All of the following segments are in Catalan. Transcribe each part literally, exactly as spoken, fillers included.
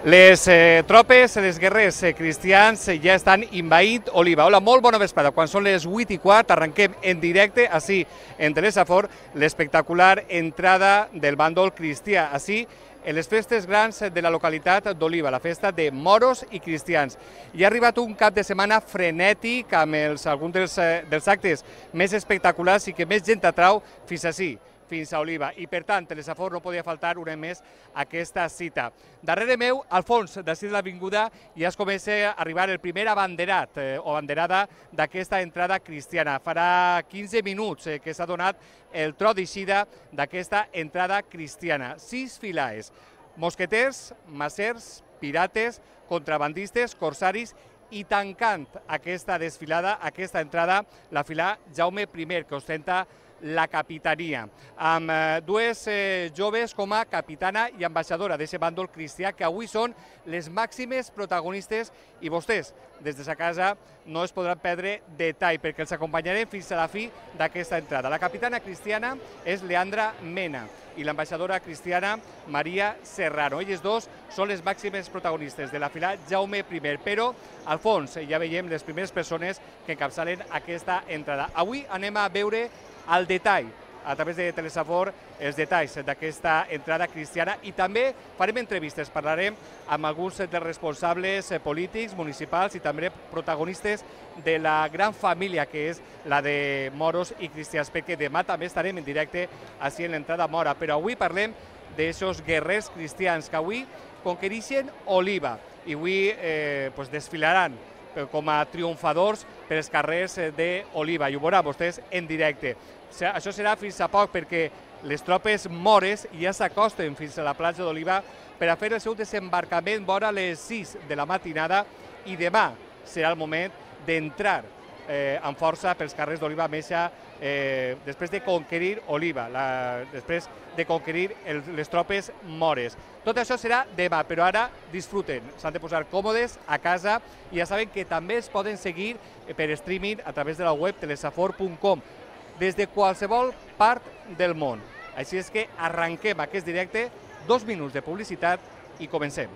Les eh, tropes, les guerrers eh, cristians eh, ja estan invaint Oliva. Hola, molt bona vesprada. Quan són les vuit i quart arrenquem en directe, així, en Telesafor, l'espectacular entrada del bàndol cristià, així, en les festes grans de la localitat d'Oliva, la festa de moros i cristians. Hi ha arribat un cap de setmana frenètic amb els, alguns dels, eh, dels actes més espectaculars i que més gent atrau fins així, fins a Oliva. I per tant, Telesafor no podia faltar una més aquesta cita. Darrere meu, al fons, d'ací de l'avinguda, ja es comença a arribar el primer abanderat eh, o abanderada d'aquesta entrada cristiana. Farà quinze minuts eh, que s'ha donat el tro d'eixida d'aquesta entrada cristiana. Sis filaes, mosqueters, macers, pirates, contrabandistes, corsaris, i tancant aquesta desfilada, aquesta entrada, la fila Jaume primer, que ostenta la capitania, amb eh, dues eh, joves com a capitana i ambaixadora d'aquest bàndol cristià que avui són les màximes protagonistes i vostès, des de sa casa, no es podran perdre detall perquè els acompanyarem fins a la fi d'aquesta entrada. La capitana cristiana és Leandra Mena i l'ambaixadora cristiana Maria Serrano. Elles dos són les màximes protagonistes de la fila Jaume primer, però al fons ja veiem les primeres persones que encapçalen aquesta entrada. Avui anem a veure al detall, a través de Telesafor, els detalls d'aquesta entrada cristiana i també farem entrevistes, parlarem amb alguns dels responsables polítics, municipals i també protagonistes de la gran família que és la de moros i cristians, perquè demà també estarem en directe així en l'entrada mora, però avui parlem d'aixòs guerrers cristians que avui conquereixen Oliva i avui eh, pues desfilaran com a triomfadors per els carrers d'Oliva, i ho veuran vostès en directe. Això serà fins a poc perquè les tropes mores ja s'acosten fins a la platja d'Oliva per a fer el seu desembarcament vora les sis de la matinada i demà serà el moment d'entrar eh, amb força pels carrers d'Oliva Meixa eh, després de conquerir Oliva, la, després de conquerir el, les tropes mores. Tot això serà demà, però ara disfruten, s'han de posar còmodes a casa i ja saben que també es poden seguir per streaming a través de la web telesafor punt com des de qualsevol part del món. Així és que arranquem aquest directe, dos minuts de publicitat i comencem.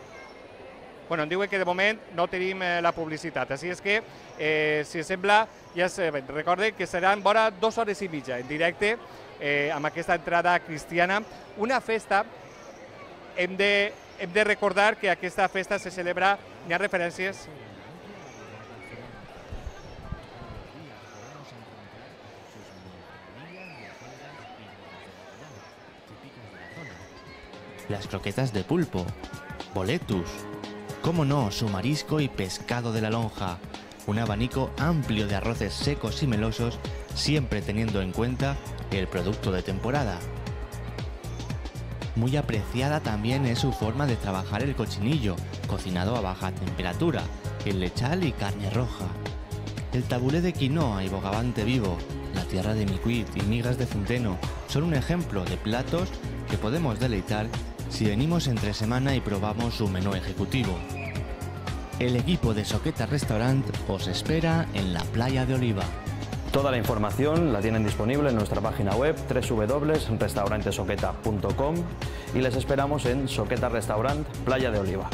Bueno, em diuen que de moment no tenim eh, la publicitat, així és que, eh, si sembla, ja saben, recorden que seran vora dues hores i mitja en directe eh, amb aquesta entrada cristiana. Una festa, hem de, hem de recordar que aquesta festa se celebra, hi ha referències... Las croquetas de pulpo, boletus, cómo no, su marisco y pescado de la lonja, un abanico amplio de arroces secos y melosos, siempre teniendo en cuenta el producto de temporada. Muy apreciada también es su forma de trabajar el cochinillo, cocinado a baja temperatura, el lechal y carne roja. El tabulé de quinoa y bogavante vivo, la tierra de micuit y migas de centeno son un ejemplo de platos que podemos deleitar si venimos entre semana y probamos su menú ejecutivo. El equipo de Soqueta Restaurant os espera en la playa de Oliva. Toda la información la tienen disponible en nuestra página web doble u doble u doble u punto restaurante soqueta punto com y les esperamos en Soqueta Restaurant, Playa de Oliva.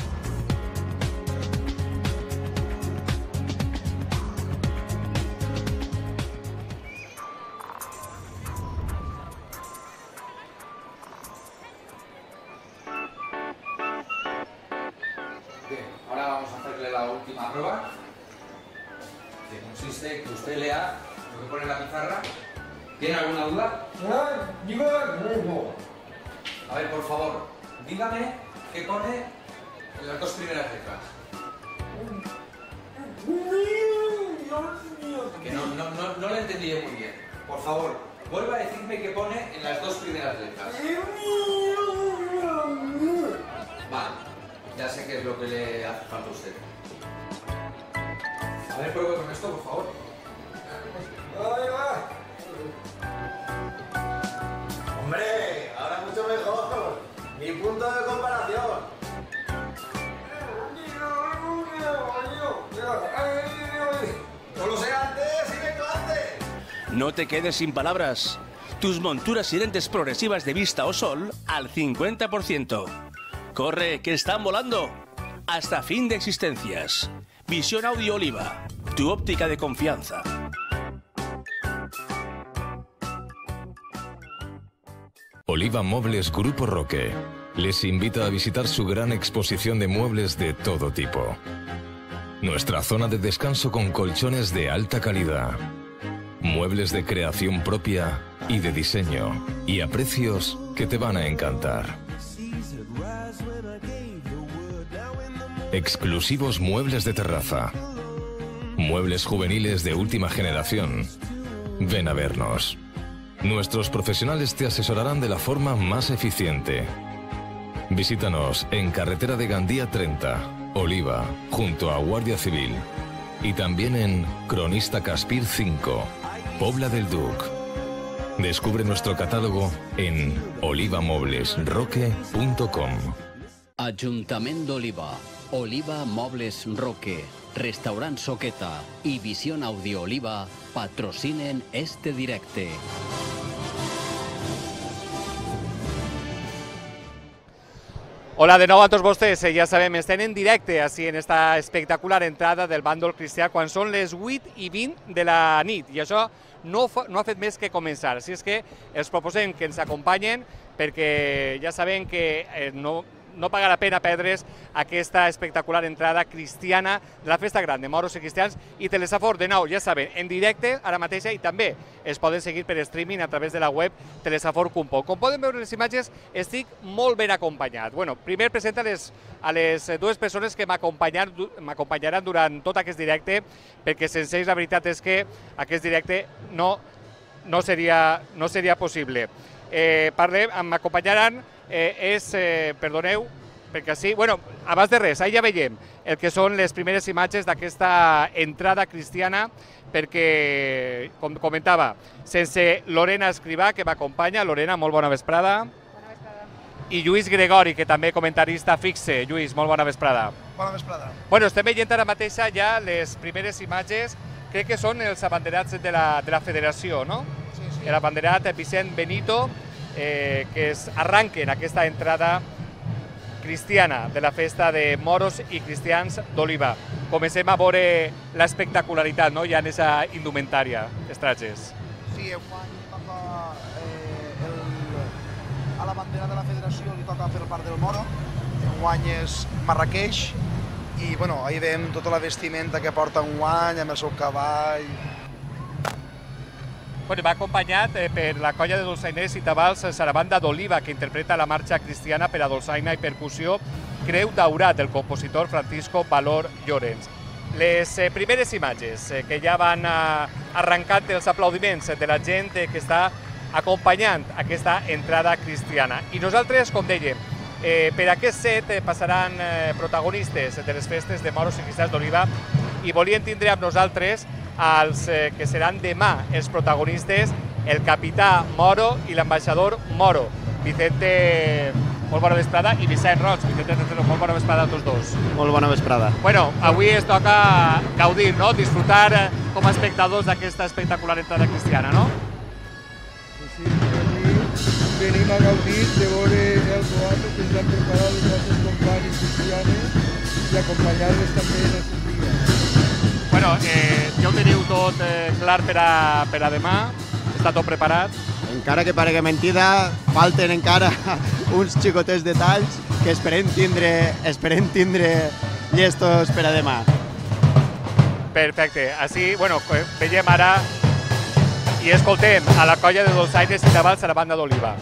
Ahora vamos a hacerle la última prueba, que consiste en que usted lea lo que pone en la pizarra. ¿Tiene alguna duda? A ver, por favor, dígame qué pone en las dos primeras letras. Que no, no, no, no lo entendí muy bien. Por favor, vuelva a decirme qué pone en las dos primeras letras. Vale. Ya sé qué es lo que le hace falta a usted. A ver, pruebe con esto, por favor. ¡Hombre! Ahora mucho mejor. Mi punto de comparación. No lo sé antes y vengo antes. No te quedes sin palabras. Tus monturas y lentes progresivas de vista o sol al cincuenta por ciento. Corre, que están volando. Hasta fin de existencias. Visión Audio Oliva, tu óptica de confianza. Oliva Mobles Grupo Roque les invita a visitar su gran exposición de muebles de todo tipo. Nuestra zona de descanso con colchones de alta calidad. Muebles de creación propia y de diseño, y a precios que te van a encantar. Exclusivos muebles de terraza. Muebles juveniles de última generación. Ven a vernos. Nuestros profesionales te asesorarán de la forma más eficiente. Visítanos en Carretera de Gandía treinta, Oliva, junto a Guardia Civil. Y también en Cronista Caspir cinco, Pobla del Duc. Descubre nuestro catálogo en oliva mobles roque punto com. Ajuntament d'Oliva, Oliva Mobles Roque, Restaurant Soqueta y Visión Audio Oliva patrocinen este directe. Hola de nou a tots vostès, ja sabem, estem en directe així en esta espectacular entrada del bàndol cristià quan són les vuit i vint de la nit i això no, fa, no ha fet més que començar, així és que els proposem que ens acompanyen perquè ja sabem que eh, no, no paga la pena perdre's aquesta espectacular entrada cristiana de la Festa Gran de Moros i Cristians i Telesafor, de nou, ja saben, en directe ara mateixa i també es poden seguir per streaming a través de la web telesafor punt com. Com poden veure les imatges, estic molt ben acompanyat. Bueno, primer presenta les, a les dues persones que m'acompanyaran durant tot aquest directe, perquè sense ells la veritat és que aquest directe no, no, seria, no seria possible. Eh, parlem, m'acompanyaran, eh, és, eh, perdoneu, perquè sí, bueno, abans de res, ahí ja veiem el que són les primeres imatges d'aquesta entrada cristiana, perquè, com comentava, sense Lorena Escrivà, que m'acompanya. Lorena, molt bona vesprada. Bona vesprada. I Lluís Gregori, que també comentarista fixe. Lluís, molt bona vesprada. Bona vesprada. Bueno, estem veient ara mateixa ja les primeres imatges, crec que són els abanderats de la, de la federació, no? Sí, sí. L'abanderat Vicent Benito, eh, que es arranquen aquesta entrada cristiana de la festa de Moros i Cristians d'Oliva. Comencem a veure l'espectacularitat, no?, ja en aquesta indumentària, els trajes. Sí, enguany toca eh, el, a la bandera de la federació li toca fer part del Moro, enguany és Marrakeix, i bueno, ahí veiem tota la vestimenta que porta enguany, amb el seu cavall. Bueno, va acompanyat eh, per la colla de dolçainers i tabals Sarabanda d'Oliva, que interpreta la marxa cristiana per a dolçaina i percussió Creu Daurat, del compositor Francisco Valor Llorens. Les eh, primeres imatges eh, que ja van eh, arrencant els aplaudiments de la gent eh, que està acompanyant aquesta entrada cristiana. I nosaltres, com dèiem, eh, per aquest set eh, passaran eh, protagonistes de les festes de Moros i Cristians d'Oliva i volien tindre amb nosaltres els eh, que seran demà els protagonistes, el capità Moro i l'ambaixador Moro. Vicente, molt bona vesprada, i Vicent Roig. Vicente, molt bona vesprada a tots dos. Molt bona vesprada. Bueno, avui es toca gaudir, no?, disfrutar eh, com a espectadors d'aquesta espectacular entrada cristiana, no? Sí, sí, avui venim a gaudir de veure el teatre que ens han preparat els nostres companys cristianes i acompanyar-les també en el seu dia. Bueno, eh, ja ho teniu tot eh, clar per a, per a demà? Està tot preparat? Encara que paregui mentida, falten encara uns xicotets detalls que esperem tindre, esperem tindre llestos per a demà. Perfecte. Així, bueno, veiem ara i escoltem a la colla de dolçaines i tabals a la banda d'Oliva.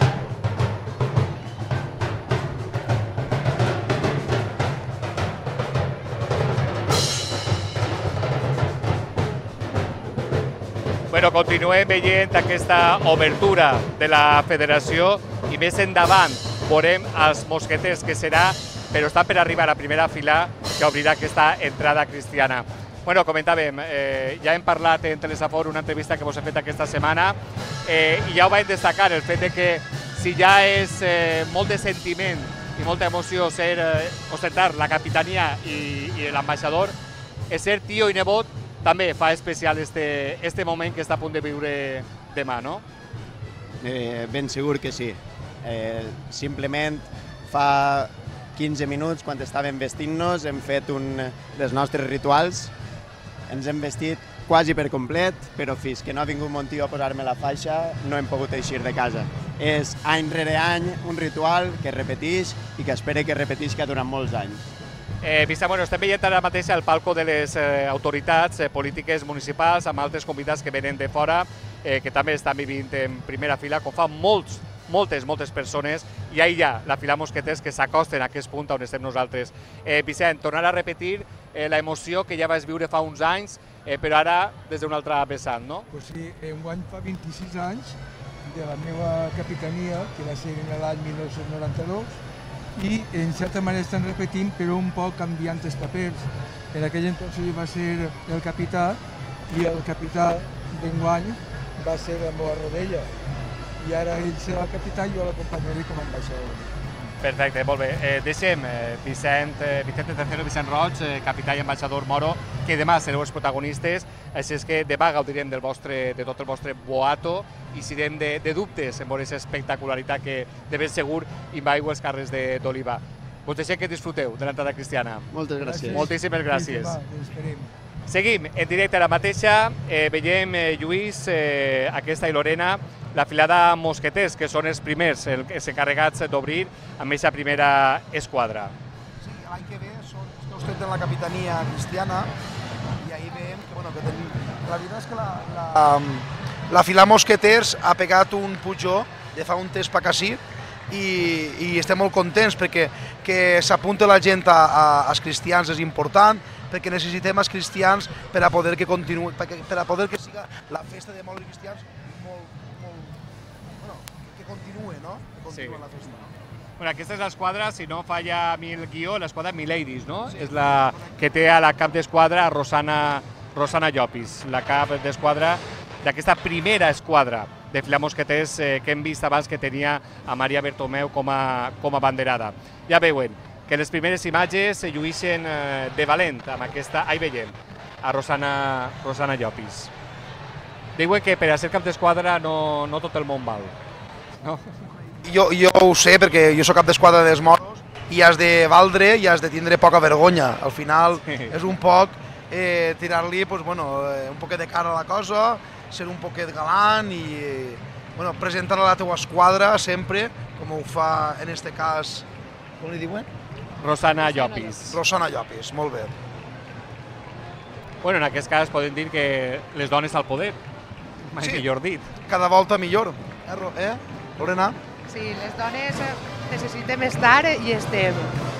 Bueno, continuem veient aquesta obertura de la federació i més endavant veurem els mosqueters que serà, però està per arribar a primera fila que obrirà aquesta entrada cristiana. Bueno, comentàvem, eh, ja hem parlat en Telesafor, una entrevista que vos he fet aquesta setmana, eh, i ja ho vaig destacar, el fet de que si ja és eh, molt de sentiment i molta emoció ser, eh, ostentar la capitania i, i l'ambaixador, és ser tio i nebot, també fa especial este, este moment que està a punt de viure demà, no? Eh, ben segur que sí. Eh, simplement fa quinze minuts, quan estàvem vestint-nos, hem fet un dels nostres rituals. Ens hem vestit quasi per complet, però fins que no ha vingut mon tio a posar-me la faixa no hem pogut eixir de casa. És any rere any un ritual que es repeteix i que espero que es repetisca durant molts anys. Eh, Vicent, bueno, estem veient ara mateix el palco de les eh, autoritats eh, polítiques municipals amb altres convidats que venen de fora, eh, que també estan vivint en primera fila, com fa molts, moltes, moltes persones, i ahir hi ha la fila mosqueters que s'acosten a aquest punt on estem nosaltres. Eh, Vicent, tornar a repetir eh, la emoció que ja vas viure fa uns anys, eh, però ara des d'un altre vessant, no? Pues sí, enguany fa vint-i-sis anys de la meva capitania, que va ser en l'any mil nou-cents noranta-dos, i en certa manera estan repetint, però un poc canviant els papers. En aquell entonces jo va ser el capità i el capità d'enguany va ser la meva rodella. I ara ell serà el capità i jo l'acompanyaré com a ambaixador. Perfecte, molt bé. Eh, deixem eh, Vicent, eh, Vicente Tercero, Vicent Roig, eh, capità i ambaixador Moro, que demà sereu els protagonistes, així és que demà gaudirem del vostre, de tot el vostre boato i si anem de, de dubtes en veure aquesta espectacularitat que de ben segur invadiu els carrers d'Oliva. Vos deixem que disfruteu de l'entrada cristiana. Moltes gràcies. Moltíssimes gràcies. Sí, Seguim en directe a la mateixa, eh, veiem eh, Lluís, eh, aquesta i Lorena, la filada mosqueters, que són els primers, els encarregats d'obrir amb aquesta primera esquadra. Sí, l'any que ve són els que ostenten la capitania cristiana i ahir veiem que, bueno, que tenim... La veritat és que la, la, la fila mosqueters ha pegat un pujó de fa un temps per ací i, i estem molt contents perquè que s'apunta la gent a, a, als cristians és important, perquè necessitem els cristians per a poder que continuï, per a, per a poder que siga la festa de molts cristians continue, no? Que continue sí. La festa. Bueno, aquesta és l'esquadra, si no falla a mi el guió, l'esquadra Miladies, no? Sí. És la que té a la cap d'esquadra Rosana, Rosana Llopis, la cap d'esquadra d'aquesta primera esquadra de fila mosqueters eh, que hem vist abans que tenia a Maria Bertomeu com a, com a banderada. Ja veuen que les primeres imatges se lluïxen eh, de valent amb aquesta... Ahí veiem a Rosana, Rosana Llopis. Diuen que per a ser cap d'esquadra no, no tot el món val. No. Jo, jo ho sé perquè jo soc cap d'esquadra dels moros i has de valdre i has de tindre poca vergonya. Al final sí. És un poc eh, tirar-li pues, bueno, un poquet de cara a la cosa, ser un poquet galant i bueno, presentar a la teua esquadra sempre, com ho fa en este cas, com li diuen? Rosana Llopis. Rosana Llopis, molt bé. Bueno, en aquest cas podem dir que les dones al poder, mai sí. Millor dit. Cada volta millor, eh? Lorena? Sí, les dones necessitem estar i estem.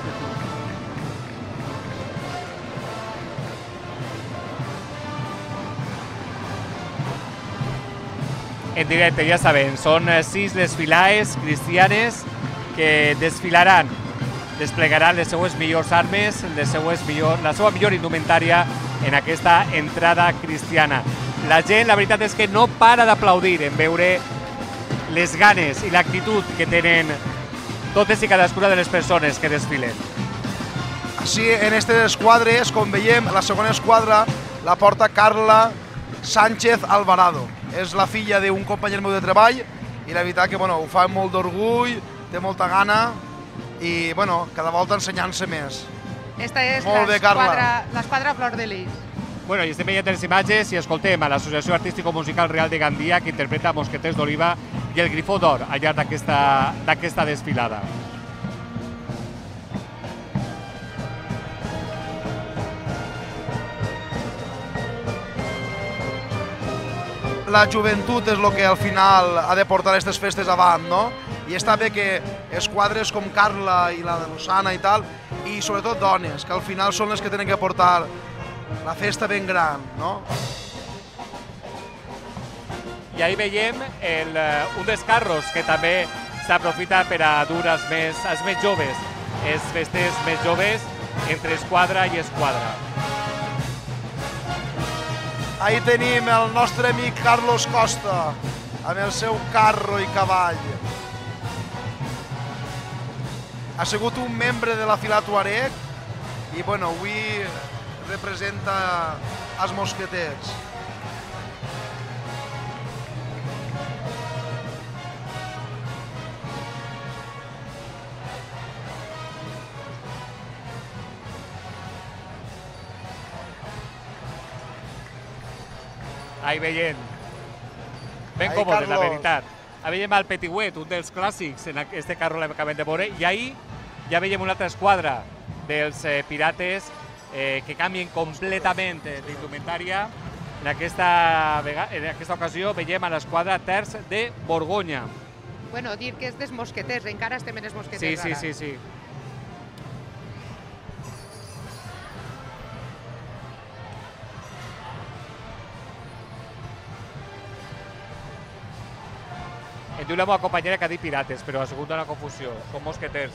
En directe, ja saben, són sis les filaes cristianes que desfilaran, desplegaran les seues millors armes, les seues millor, la seva millor indumentària en aquesta entrada cristiana. La gent, la veritat és que no para d'aplaudir en veure les ganes i l'actitud que tenen totes i cadascuna de les persones que desfilen. Així, en aquestes esquadres, com veiem, la segona esquadra la porta Carla Sánchez Alvarado. És la filla d'un company meu de treball i la veritat que bueno, ho fa amb molt d'orgull, té molta gana i bueno, cada volta ensenyant-se més. Esta és l'esquadra Flor de Lis. Bueno, i estem veient les imatges i escoltem a l'Associació Artístico-Musical Real de Gandia que interpreta Mosqueters d'Oliva i el Grifó d'Or al llarg d'aquesta desfilada. La joventut és el que al final ha de portar aquestes festes avant, no? I està bé que esquadres com Carla i la de Rosana i tal, i sobretot dones, que al final són les que tenen que portar la festa ben gran, no? I ahí veiem el, un dels carros que també s'aprofita per a dur els més, els més joves, els festers més joves, entre esquadra i esquadra. Ahí tenim el nostre amic Carlos Costa, amb el seu carro i cavall. Ha sigut un membre de la fila Tuareg i bueno, avui representa els mosqueters. Ahí veient. Ben còmode, la veritat. Ahí veiem el Petiwet, un dels clàssics, en aquest carro l'acabem de veure, i ahí ja veiem una altra esquadra dels pirates que canvien completament d'indumentària. En aquesta ocasió veiem a l'esquadra Terç de Borgonya. Bueno, dir que és dels mosqueters, encara estem en els mosqueters ara. Sí, sí, sí. Em diu la meva companyera que ha dit pirates, però ha sigut una confusió. Són mosqueters.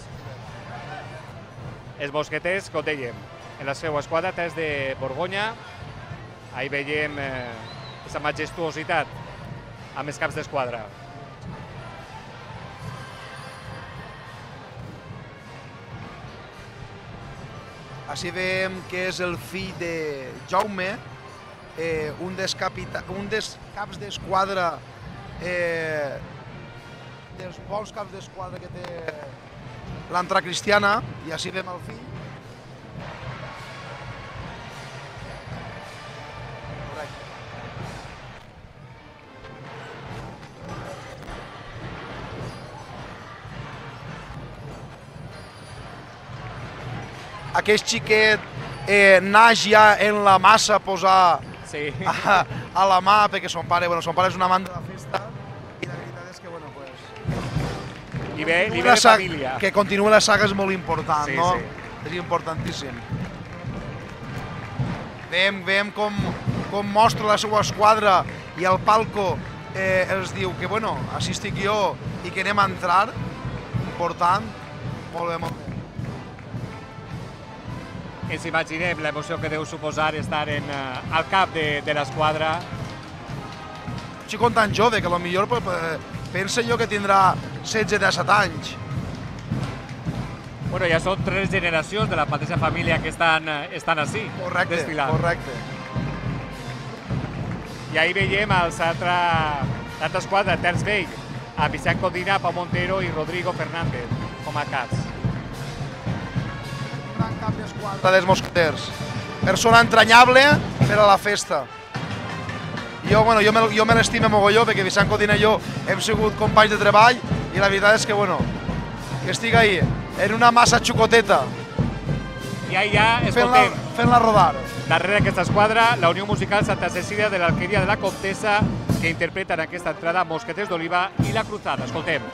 Els mosqueters, com dèiem, en la seva esquadra, Terç de Borgonya. Ahí veiem aquesta majestuositat amb els caps d'esquadra. Així veiem que és el fill de Jaume, un dels caps d'esquadra, dels bons caps d'esquadra que té l'Antra Cristiana, i així veiem el fill. Aquest xiquet eh, naix ja en la massa a posar sí. a, a la mà, perquè son pare, bueno, son pare és un amant de la festa, i la veritat és que, bueno, pues... I ve, i ve de família. Que continuï la saga és molt important, sí, no? Sí. És importantíssim. Veiem, veiem com, com mostra la seva esquadra i el palco eh, els diu que, bueno, així estic jo i que anem a entrar. Important. Molt bé, molt bé. Ens imaginem l'emoció que deu suposar estar en, uh, al cap de, de l'esquadra. Un xico tan jove que potser pues, pensa jo que tindrà setze disset anys. Bueno, ja són tres generacions de la mateixa família que estan, estan així, correcte, desfilant. Correcte. I ahí veiem l'altra esquadra, Terç Vell, a Vicent Codina, Pau Montero i Rodrigo Fernández, com a caps. Gran cap d'esquadra dels mosqueters. Persona entranyable per a la festa. Jo, bueno, jo me, jo me l'estime mogolló perquè Vicent Codina i jo hem sigut companys de treball i la veritat és que, bueno, que estic ahí, en una massa xocoteta. I ahí ja escoltem. Fent-la rodar. Darrere d'aquesta esquadra, la Unió Musical Santa Cecília de l'Alqueria de la Comtessa, que interpreten aquesta entrada Mosqueters d'Oliva i La Cruzada. Escoltem.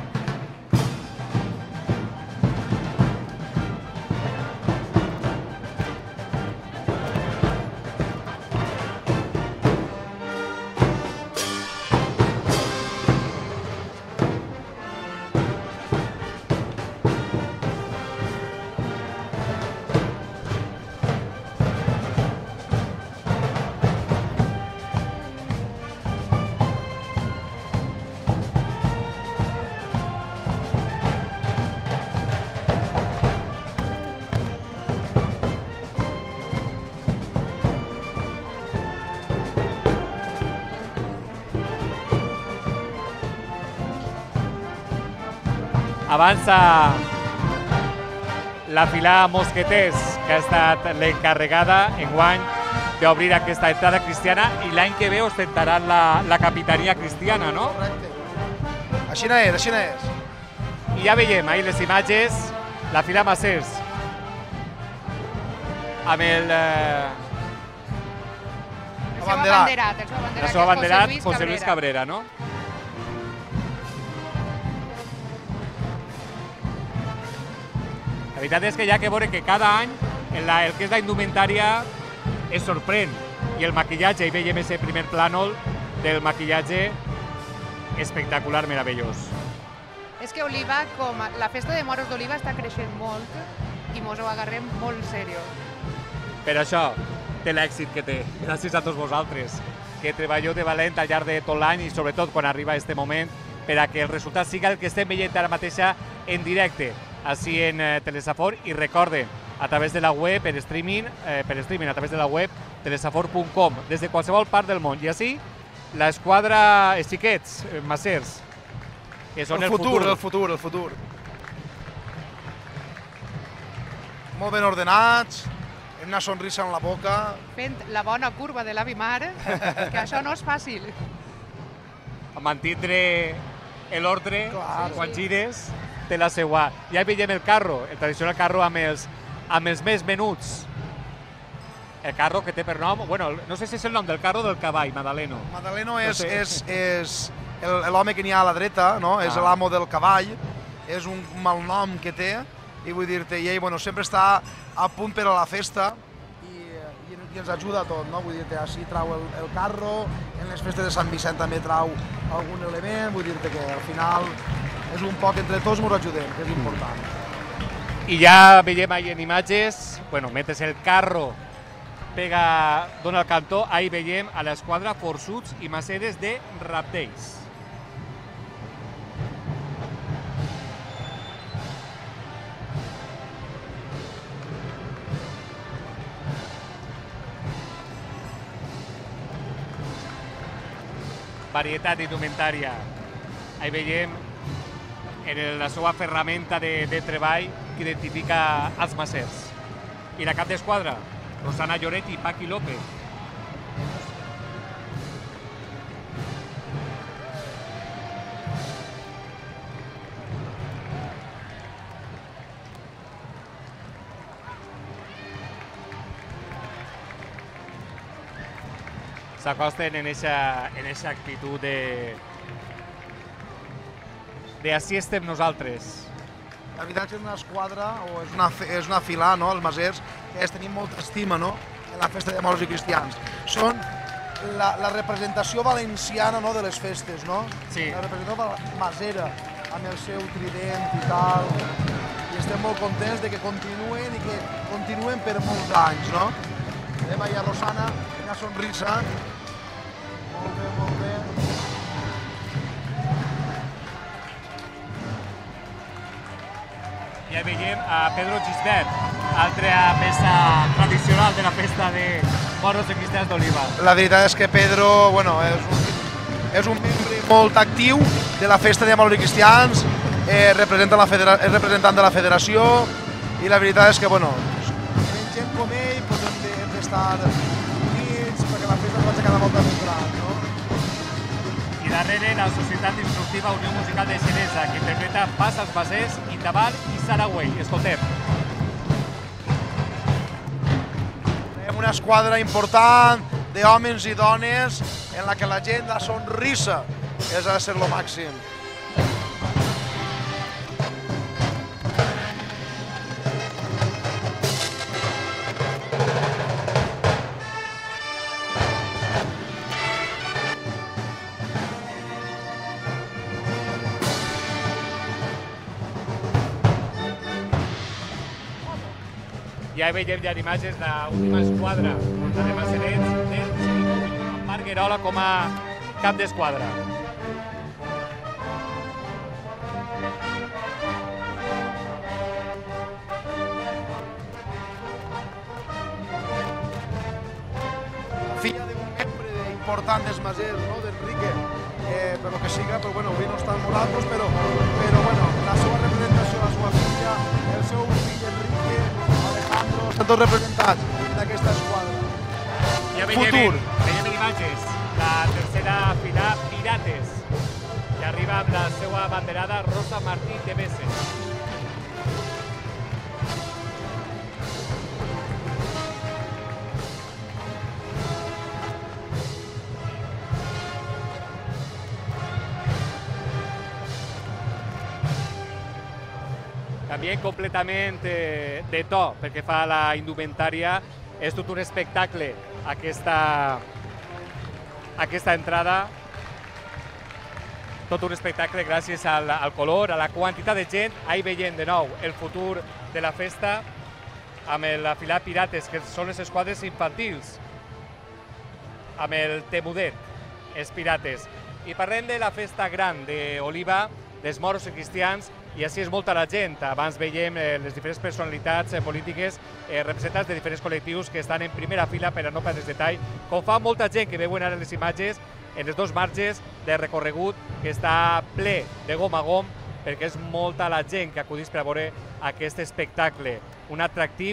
Avança la filada Mosqueters, que ha estat l'encarregada enguany d'obrir aquesta entrada cristiana i l'any que ve ostentaran la, la capitania cristiana, no? Correcte. Així és, així és. I ja veiem ahí les imatges, la fila Macers, amb el... Eh, el seu abanderat, el seu abanderat, el seu abanderat José Luis Cabrera, no? La veritat és que hi ha que veure que cada any en la, el que és la indumentària es sorprèn i el maquillatge, hi veiem ese primer plànol del maquillatge espectacular, meravellós. És que Oliva, com a, la festa de moros d'Oliva està creixent molt i mos ho agarrem molt seriós. Per això té l'èxit que té, gràcies a tots vosaltres, que treballeu de valent al llarg de tot l'any i sobretot quan arriba aquest moment per a que el resultat siga el que estem veient ara mateixa en directe, així en eh, Telesafor, i recorden, a través de la web, per streaming, eh, per streaming a través de la web telesafor punt com, des de qualsevol part del món. I així, l'esquadra xiquets, eh, Macers, que són el, el futur. futur. El futur, el futur. Molt ben ordenats, en una sonrisa en la boca. Fent la bona curva de l'avi Mar, que això no és fàcil. Mantindre l'ordre, quan gires, té la seua. Ja veiem el carro, el tradicional carro amb els, amb els més menuts. El carro que té per nom, bueno, no sé si és el nom del carro o del cavall, Madaleno. Madaleno és, no sé. és, és l'home que n'hi ha a la dreta, no? Ah. És l'amo del cavall, és un malnom que té, i vull dir-te, i ell bueno, sempre està a punt per a la festa i, i, i ens ajuda a tot, no? Vull dir-te, així trau el, el carro, en les festes de Sant Vicent també trau algun element, vull dir-te que al final és un poc entre tots ens ajudem, que és important. I ja veiem ahí en imatges, bueno, mentre el carro pega, dona el cantó, ahí veiem a l'esquadra Forçuts i Maceres de Rapdells. Varietat d'indumentària. Ahí veiem en la seva ferramenta de, de treball que identifica els macers. I la cap d'esquadra, Rosana Lloret i Paqui López. S'acosten en esa, en esa actitud de de així estem nosaltres. La veritat és una esquadra o és una, és una filà, no?, els masers, que és tenir molta estima, no?, en la festa de moros i cristians. Són la, la representació valenciana, no?, de les festes, no? Sí. La representació masera, amb el seu trident i tal. I estem molt contents de que continuen i que continuen per molts anys, no? Veiem allà Rosana, una sonrisa. Molt bé, molt bé. Ja veiem a Pedro Gisbert, altra peça tradicional de la festa de moros i cristians d'Oliva. La veritat és que Pedro, bueno, és un, és un membre molt actiu de la festa de moros i cristians, eh, representa la federa, és representant de la federació i la veritat és que, bueno, tenim gent com ell, doncs hem d'estar units perquè la festa pot ser cada volta més gran, no? I darrere la Societat Instructiva Unió Musical de Xeresa, que interpreta Pas als Basers, Intabal i Saragüell. Escoltem. Tenim una esquadra important d'homes i dones en la que la gent, la sonrisa, és a ser lo màxim. Ja veiem ja en imatges l'última esquadra, la de Macerets, del Xericull, amb Marc Guerola com a cap d'esquadra. Filla d'un membre important dels Masers, no?, d'Enrique, eh, per lo que siga, però bueno, avui no estan nosaltres, però, però bueno, la seva representació, la seva filla, el seu fill Enrique, Alejandro, estan tots representats d'aquesta esquadra. Ja veiem, Futur. veiem imatges, la tercera fila Pirates, que arriba amb la seva banderada Rosa Martí de Besses. També completament eh, de to, perquè fa la indumentària, és tot un espectacle aquesta, aquesta entrada, tot un espectacle gràcies al, al color, a la quantitat de gent. Ahí veiem de nou el futur de la festa amb la fila Pirates, que són les esquadres infantils, amb el Temudet, els Pirates. I parlem de la festa gran d'Oliva, dels moros i cristians, i així és molta la gent. Abans veiem eh, les diferents personalitats eh, polítiques eh, representants de diferents col·lectius que estan en primera fila per a no perdre detall, com fa molta gent que veuen ara les imatges en els dos marges de recorregut, que està ple de gom a gom, perquè és molta la gent que acudeix per a veure aquest espectacle, un atractiu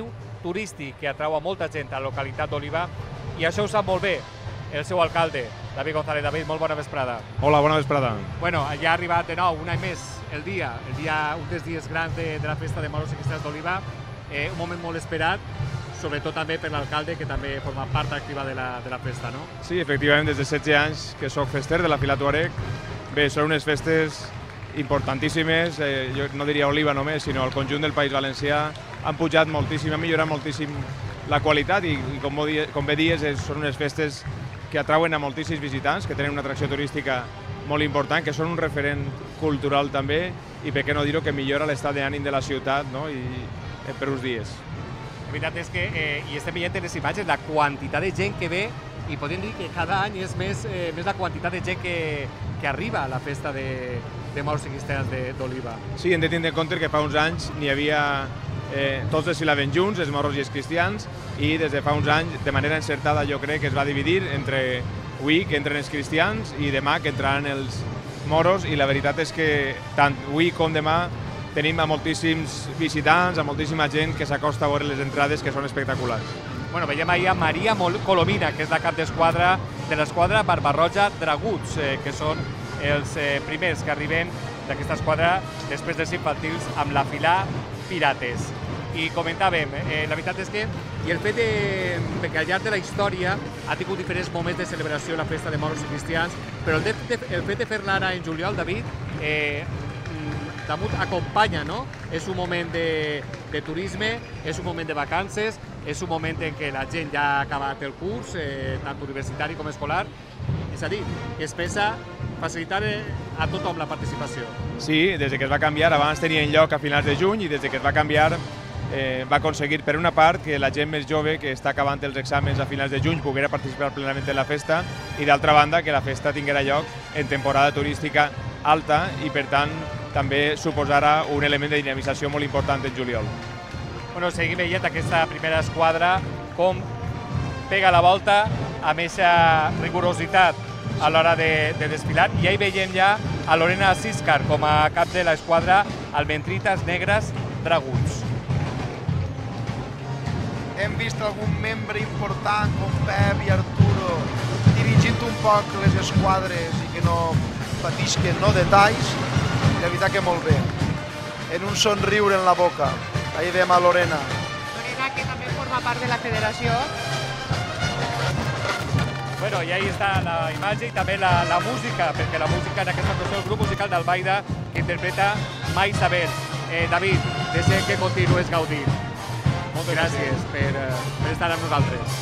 turístic que atrau a molta gent a la localitat d'Oliva, i això ho sap molt bé el seu alcalde, David González. David, molt bona vesprada. Hola, bona vesprada. Bueno, ja ha arribat de nou, un any més, el dia, el dia un dels dies grans de, de la festa de moros i cristians d'Oliva, eh, un moment molt esperat, sobretot també per l'alcalde, que també forma part activa de la, de la festa, no? Sí, efectivament, des de setze anys que sóc fester de la Fila Tuareg. Bé, són unes festes importantíssimes, eh, jo no diria Oliva només, sinó el conjunt del País Valencià. Han pujat moltíssim, han millorat moltíssim la qualitat i, i com, com bé dies, és, són unes festes que atrauen a moltíssims visitants, que tenen una atracció turística molt important, que són un referent cultural també, i per què no dir-ho, que millora l'estat d'ànim de la ciutat, no? I, eh, per uns dies. La veritat és que, eh, i estem veient en les imatges, la quantitat de gent que ve, i podem dir que cada any és més, eh, més la quantitat de gent que, que arriba a la festa de, de moros i cristians d'Oliva. Sí, hem de tindre en compte que fa uns anys n'hi havia eh, tots desfilaven junts, els moros i els cristians, i des de fa uns anys, de manera encertada, jo crec que es va dividir entre avui, que entren els cristians, i demà, que entraran els moros, i la veritat és que tant avui com demà tenim a moltíssims visitants, a moltíssima gent que s'acosta a veure les entrades, que són espectaculars. Bueno, veiem ahir a Maria Colomina, que és la cap d'esquadra de l'esquadra Barbarroja Draguts, eh, que són els eh, primers que arriben d'aquesta esquadra després dels infantils amb la Fila Pirates. I comentàvem, eh, la veritat és que i el fet de, de que al llarg de la història ha tingut diferents moments de celebració la festa de moros i cristians, però el, de, de, el fet de fer-la ara en juliol, David, eh, damunt acompanya, no? És un moment de, de turisme, és un moment de vacances, és un moment en què la gent ja ha acabat el curs, eh, tant universitari com escolar, és a dir, que es pensa facilitar a tothom la participació. Sí, des que es va canviar, abans tenien lloc a finals de juny, i des que es va canviar eh, va aconseguir, per una part, que la gent més jove que està acabant els exàmens a finals de juny poguera participar plenament en la festa, i d'altra banda, que la festa tinguera lloc en temporada turística alta, i per tant també suposarà un element de dinamització molt important en juliol. Bueno, seguim veient aquesta primera esquadra com pega la volta amb aquesta rigorositat a l'hora de, de desfilar, i ahí veiem ja a Lorena Siscar com a cap de l'esquadra Almentritas Negres Draguts. Hem vist algun membre important com Pep i Arturo dirigint un poc les esquadres i que no patisquen no detalls, i la veritat que molt bé. En un somriure en la boca. Ahí veiem a Lorena. Lorena, que també forma part de la federació. Bueno, i ahí està la imatge i també la, la música, perquè la música en aquesta ocasió el grup musical d'Albaida que interpreta Ma Isabel. Eh, David, deseo que continues gaudint. Moltes gràcies per, per estar amb nosaltres.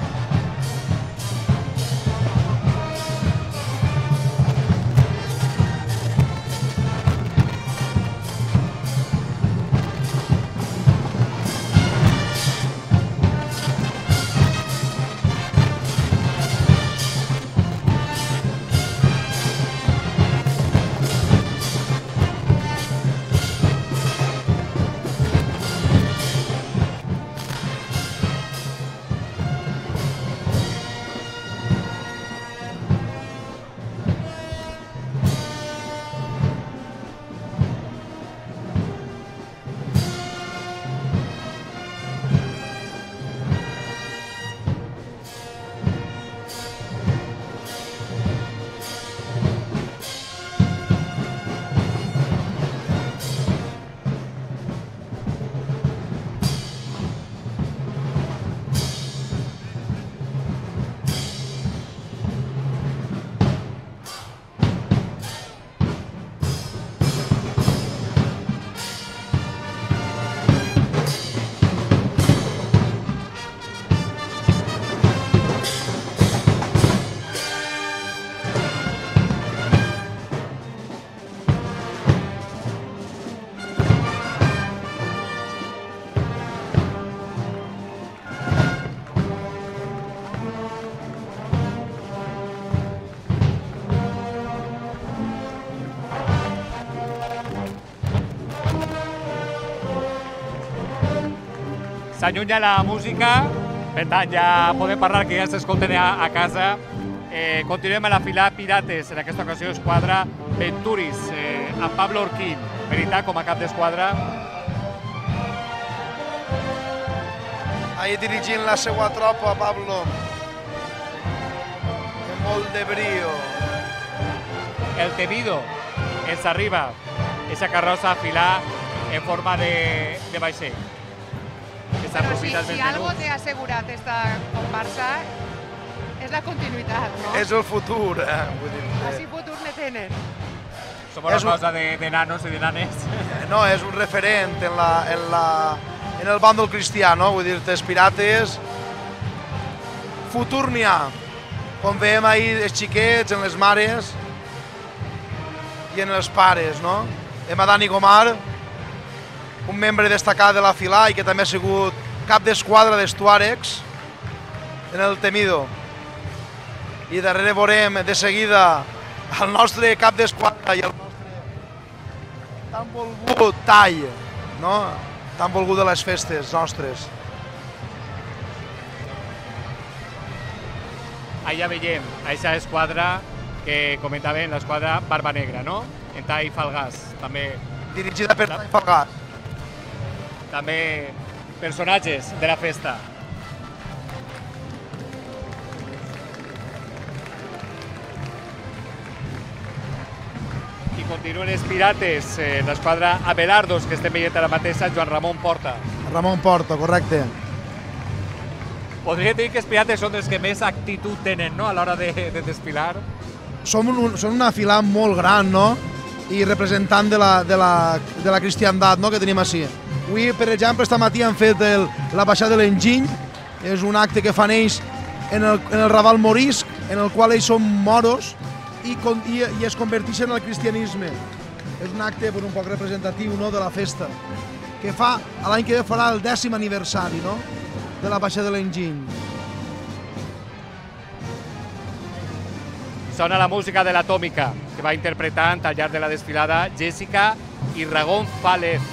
S'allunya la música, per tant ja podem parlar que ja s'escolten a, a casa. Eh, continuem a la Fila Pirates, en aquesta ocasió esquadra Venturis, eh, amb Pablo Orquín, veritat, com a cap d'esquadra. Ahí dirigint la seva tropa, Pablo. Amb molt de brío. El temido ens arriba, esa carroza a filar en forma de, de vaixell. Però si, si algo té assegurat esta comparsa és la continuïtat, no? És el futur, eh? Vull dir, Així futur ne tenen. Som una cosa de, de nanos i de nanes. No, és un referent en, la, en, la, en el bàndol cristià, no? Vull dir, els pirates... Futur n'hi ha. Com veiem ahir els xiquets, en les mares i en els pares, no? Hem a Dani Gomar, un membre destacat de la Filà i que també ha sigut cap d'esquadra dels Tuaregs en el Temido. I darrere veurem de seguida el nostre cap d'esquadra i el nostre tan volgut tall, no? Tan volgut de les festes nostres. Allà veiem aquesta esquadra que comentaven, l'esquadra Barba Negra, no? En Tai Falgàs, també... Dirigida per Tai Falgàs. També personatges de la festa. I continuen els pirates, eh, l'esquadra Abelardos, que estem veient ara mateix, Joan Ramon Porta. Ramon Porta, correcte. Podria dir que els pirates són els que més actitud tenen, no?, a l'hora de, de desfilar. Som, un, són una filà molt gran, no?, i representant de la, de la, de la cristiandat, no?, que tenim així. Avui, per exemple, esta matí han fet el, la baixada de l'enginy, és un acte que fan ells en el, en el Raval Morisc, en el qual ells són moros i, i, i es converteixen al cristianisme. És un acte un poc representatiu, no?, de la festa, que fa, l'any que ve farà el dècim aniversari, no?, de la baixada de l'enginy. Sona la música de l'Atòmica, que va interpretant al llarg de la desfilada Jessica i Ragón Fález.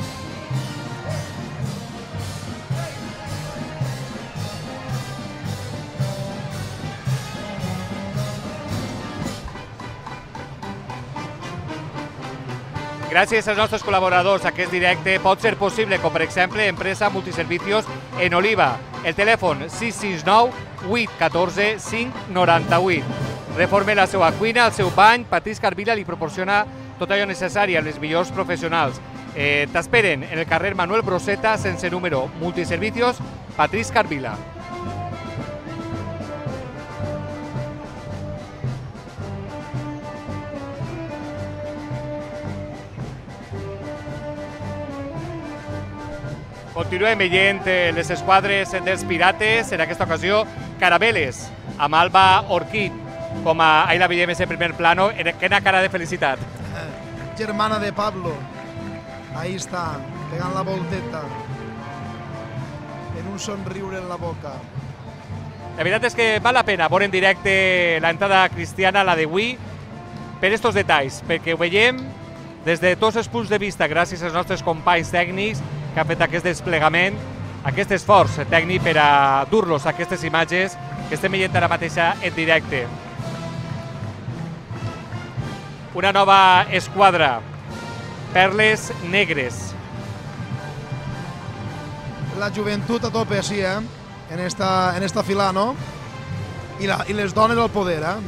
Gràcies als nostres col·laboradors, aquest directe pot ser possible, com per exemple Empresa Multiservicios en Oliva. El telèfon sis sis nou, vuit un quatre, cinc nou vuit. Reforme la seva cuina, el seu bany, Patrís Carvila li proporciona tot allò necessari a les millors professionals. Eh, T'esperen en el carrer Manuel Broseta, sense número. Multiservicios, Patrís Carvila. Continuem veient les esquadres dels pirates, en aquesta ocasió Carabeles, amb Alba Orquín, com a, ahí la veiem en el primer plano, en quina cara de felicitat. Germana de Pablo, ahí està, pegant la volteta, en un somriure en la boca. La veritat és que val la pena veure en directe l'entrada cristiana, la d'avui, per estos detalls, perquè ho veiem des de tots els punts de vista, gràcies als nostres companys tècnics, que ha fet aquest desplegament, aquest esforç tècnic per a dur-los a aquestes imatges que estem veient ara mateixa en directe. Una nova esquadra, Perles Negres. La joventut a tope, sí, eh? En esta, en esta filà, no? I, la, i les dones al poder, eh?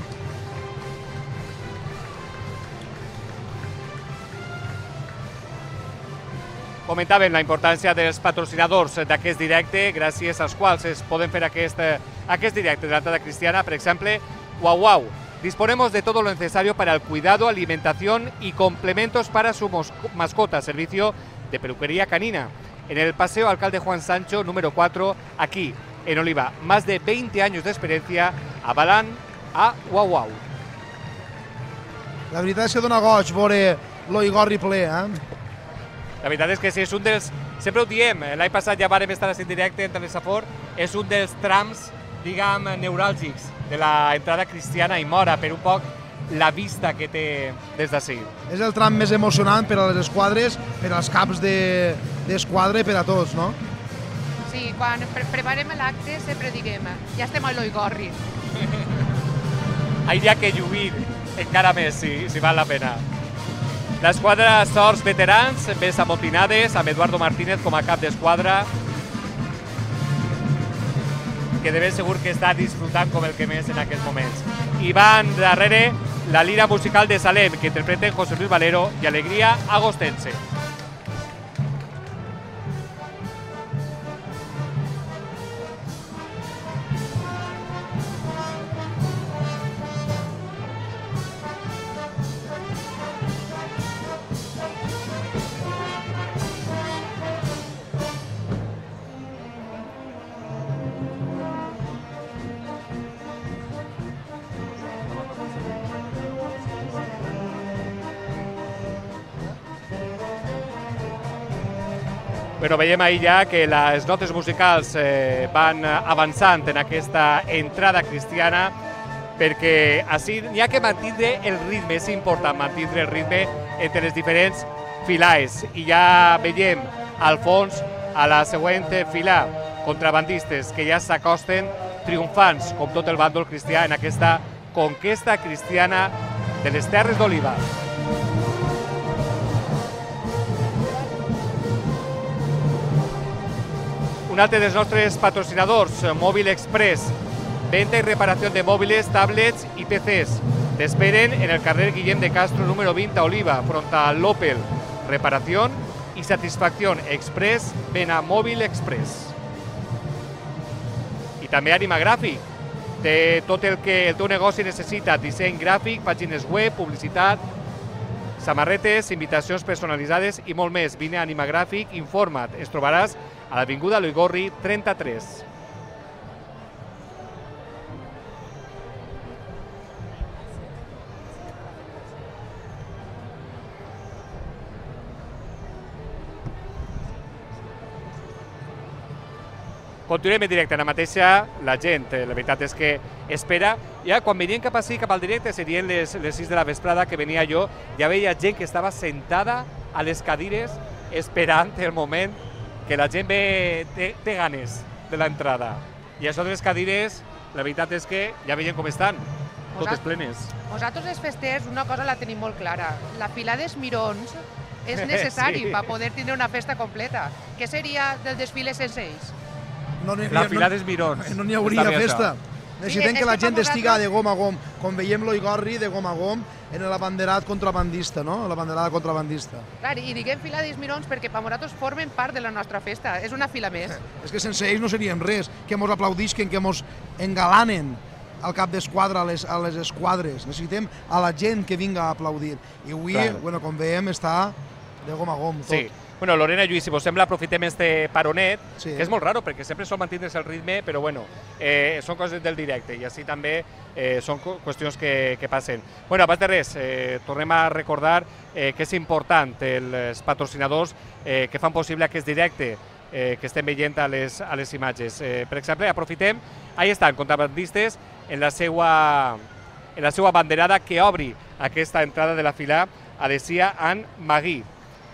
Comentaven la importància dels patrocinadors d'aquest directe, gràcies als quals es poden fer aquest, aquest directe de l'entrada cristiana. Per exemple, Guau Guau. Disponemos de todo lo necesario para el cuidado, alimentación y complementos para su mascota. Servicio de peluquería canina. En el Paseo Alcalde Juan Sancho, número cuatro, aquí, en Oliva. Más de veinte años de experiencia avalan a Guau Guau. La veritat és que dona goig veure l'Oigorri ple, eh? La veritat és que sí, és un dels... Sempre ho diem, l'any passat ja vàrem estar en directe entre l'Esafor, és un dels trams, diguem, neuràlgics de l'entrada cristiana i mora per un poc la vista que té des d'ací. És el tram més emocionant per a les esquadres, per als caps d'esquadra i per a tots, no? Sí, quan pre preparem l'acte sempre diguem, ja estem a l'Oigorri. Hi ha que lluir encara més, si, si val la pena. L'esquadra Sorts Veterans, més amotinades, amb Eduardo Martínez com a cap d'esquadra. que de ben segur que està disfrutant com el que més en aquests moments. I van darrere la lira musical de Salem, que interpreten José Luis Valero i Alegría Agostense. Bueno, veiem ahir ja que les notes musicals eh, van avançant en aquesta entrada cristiana, perquè així n'hi ha que mantindre el ritme, és important mantindre el ritme entre les diferents filaes. I ja veiem al fons, a la següent fila, contrabandistes que ja s'acosten triomfants, com tot el bàndol cristià, en aquesta conquesta cristiana de les Terres d'Oliva. Un altre dels nostres patrocinadors, Mòbil Express, venta i reparació de mòbils, tablets i P Cs. T'esperen en el carrer Guillem de Castro, número vint a Oliva, front a l'Opel. Reparació i satisfacció express, ven a Mòbil Express. I també Ànima Gràfic. Té tot el que el teu negoci necessita, disseny gràfic, pàgines web, publicitat, samarretes, invitacions personalitzades i molt més. Vine a Ànima Gràfic, informa't. Ens trobaràs a l'avinguda Loigorri trenta-tres. Continuem en directe, ara mateixa la gent, la veritat és que espera. Ja quan venien cap així, cap al directe, serien les, les sis de la vesprada que venia jo, ja veia gent que estava sentada a les cadires esperant el moment que la gent ve, té, té ganes de l'entrada. I això de les cadires, la veritat és que ja veiem com estan, totes plenes. Nosaltres els festers una cosa la tenim molt clara. La fila dels mirons és necessari sí. per poder tindre una festa completa. Què seria del desfile sense ells? No ha, la fila dels mirons. No n'hi hauria festa. Necessitem sí, que la gent que estiga de gom a gom, com veiem l'Oigorri de gom a gom, en l'abanderat contrabandista, no? L'abanderada contrabandista. Clar, i diguem fila dels mirons perquè per nosaltres formen part de la nostra festa, és una fila més. És que sense ells no seríem res, que mos aplaudisquen, que mos engalanen al cap d'esquadra a les, a les esquadres. Necessitem a la gent que vinga a aplaudir. I avui, bueno, com veiem, està de gom a gom tot. Sí. Bueno, Lorena, Lluís, si vos sembla, aprofitem este paronet, sí. que és molt raro, perquè sempre sol mantindre's el ritme, però bueno, eh, són coses del directe, i així també eh, són qüestions que, que passen. Bueno, abans de res, eh, tornem a recordar eh, que és important els patrocinadors eh, que fan possible aquest directe eh, que estem veient a les, a les imatges. Eh, per exemple, aprofitem, ahí estan, contrabandistes, en la seva, en la seva banderada que obri aquesta entrada de la fila a Desia en Magui.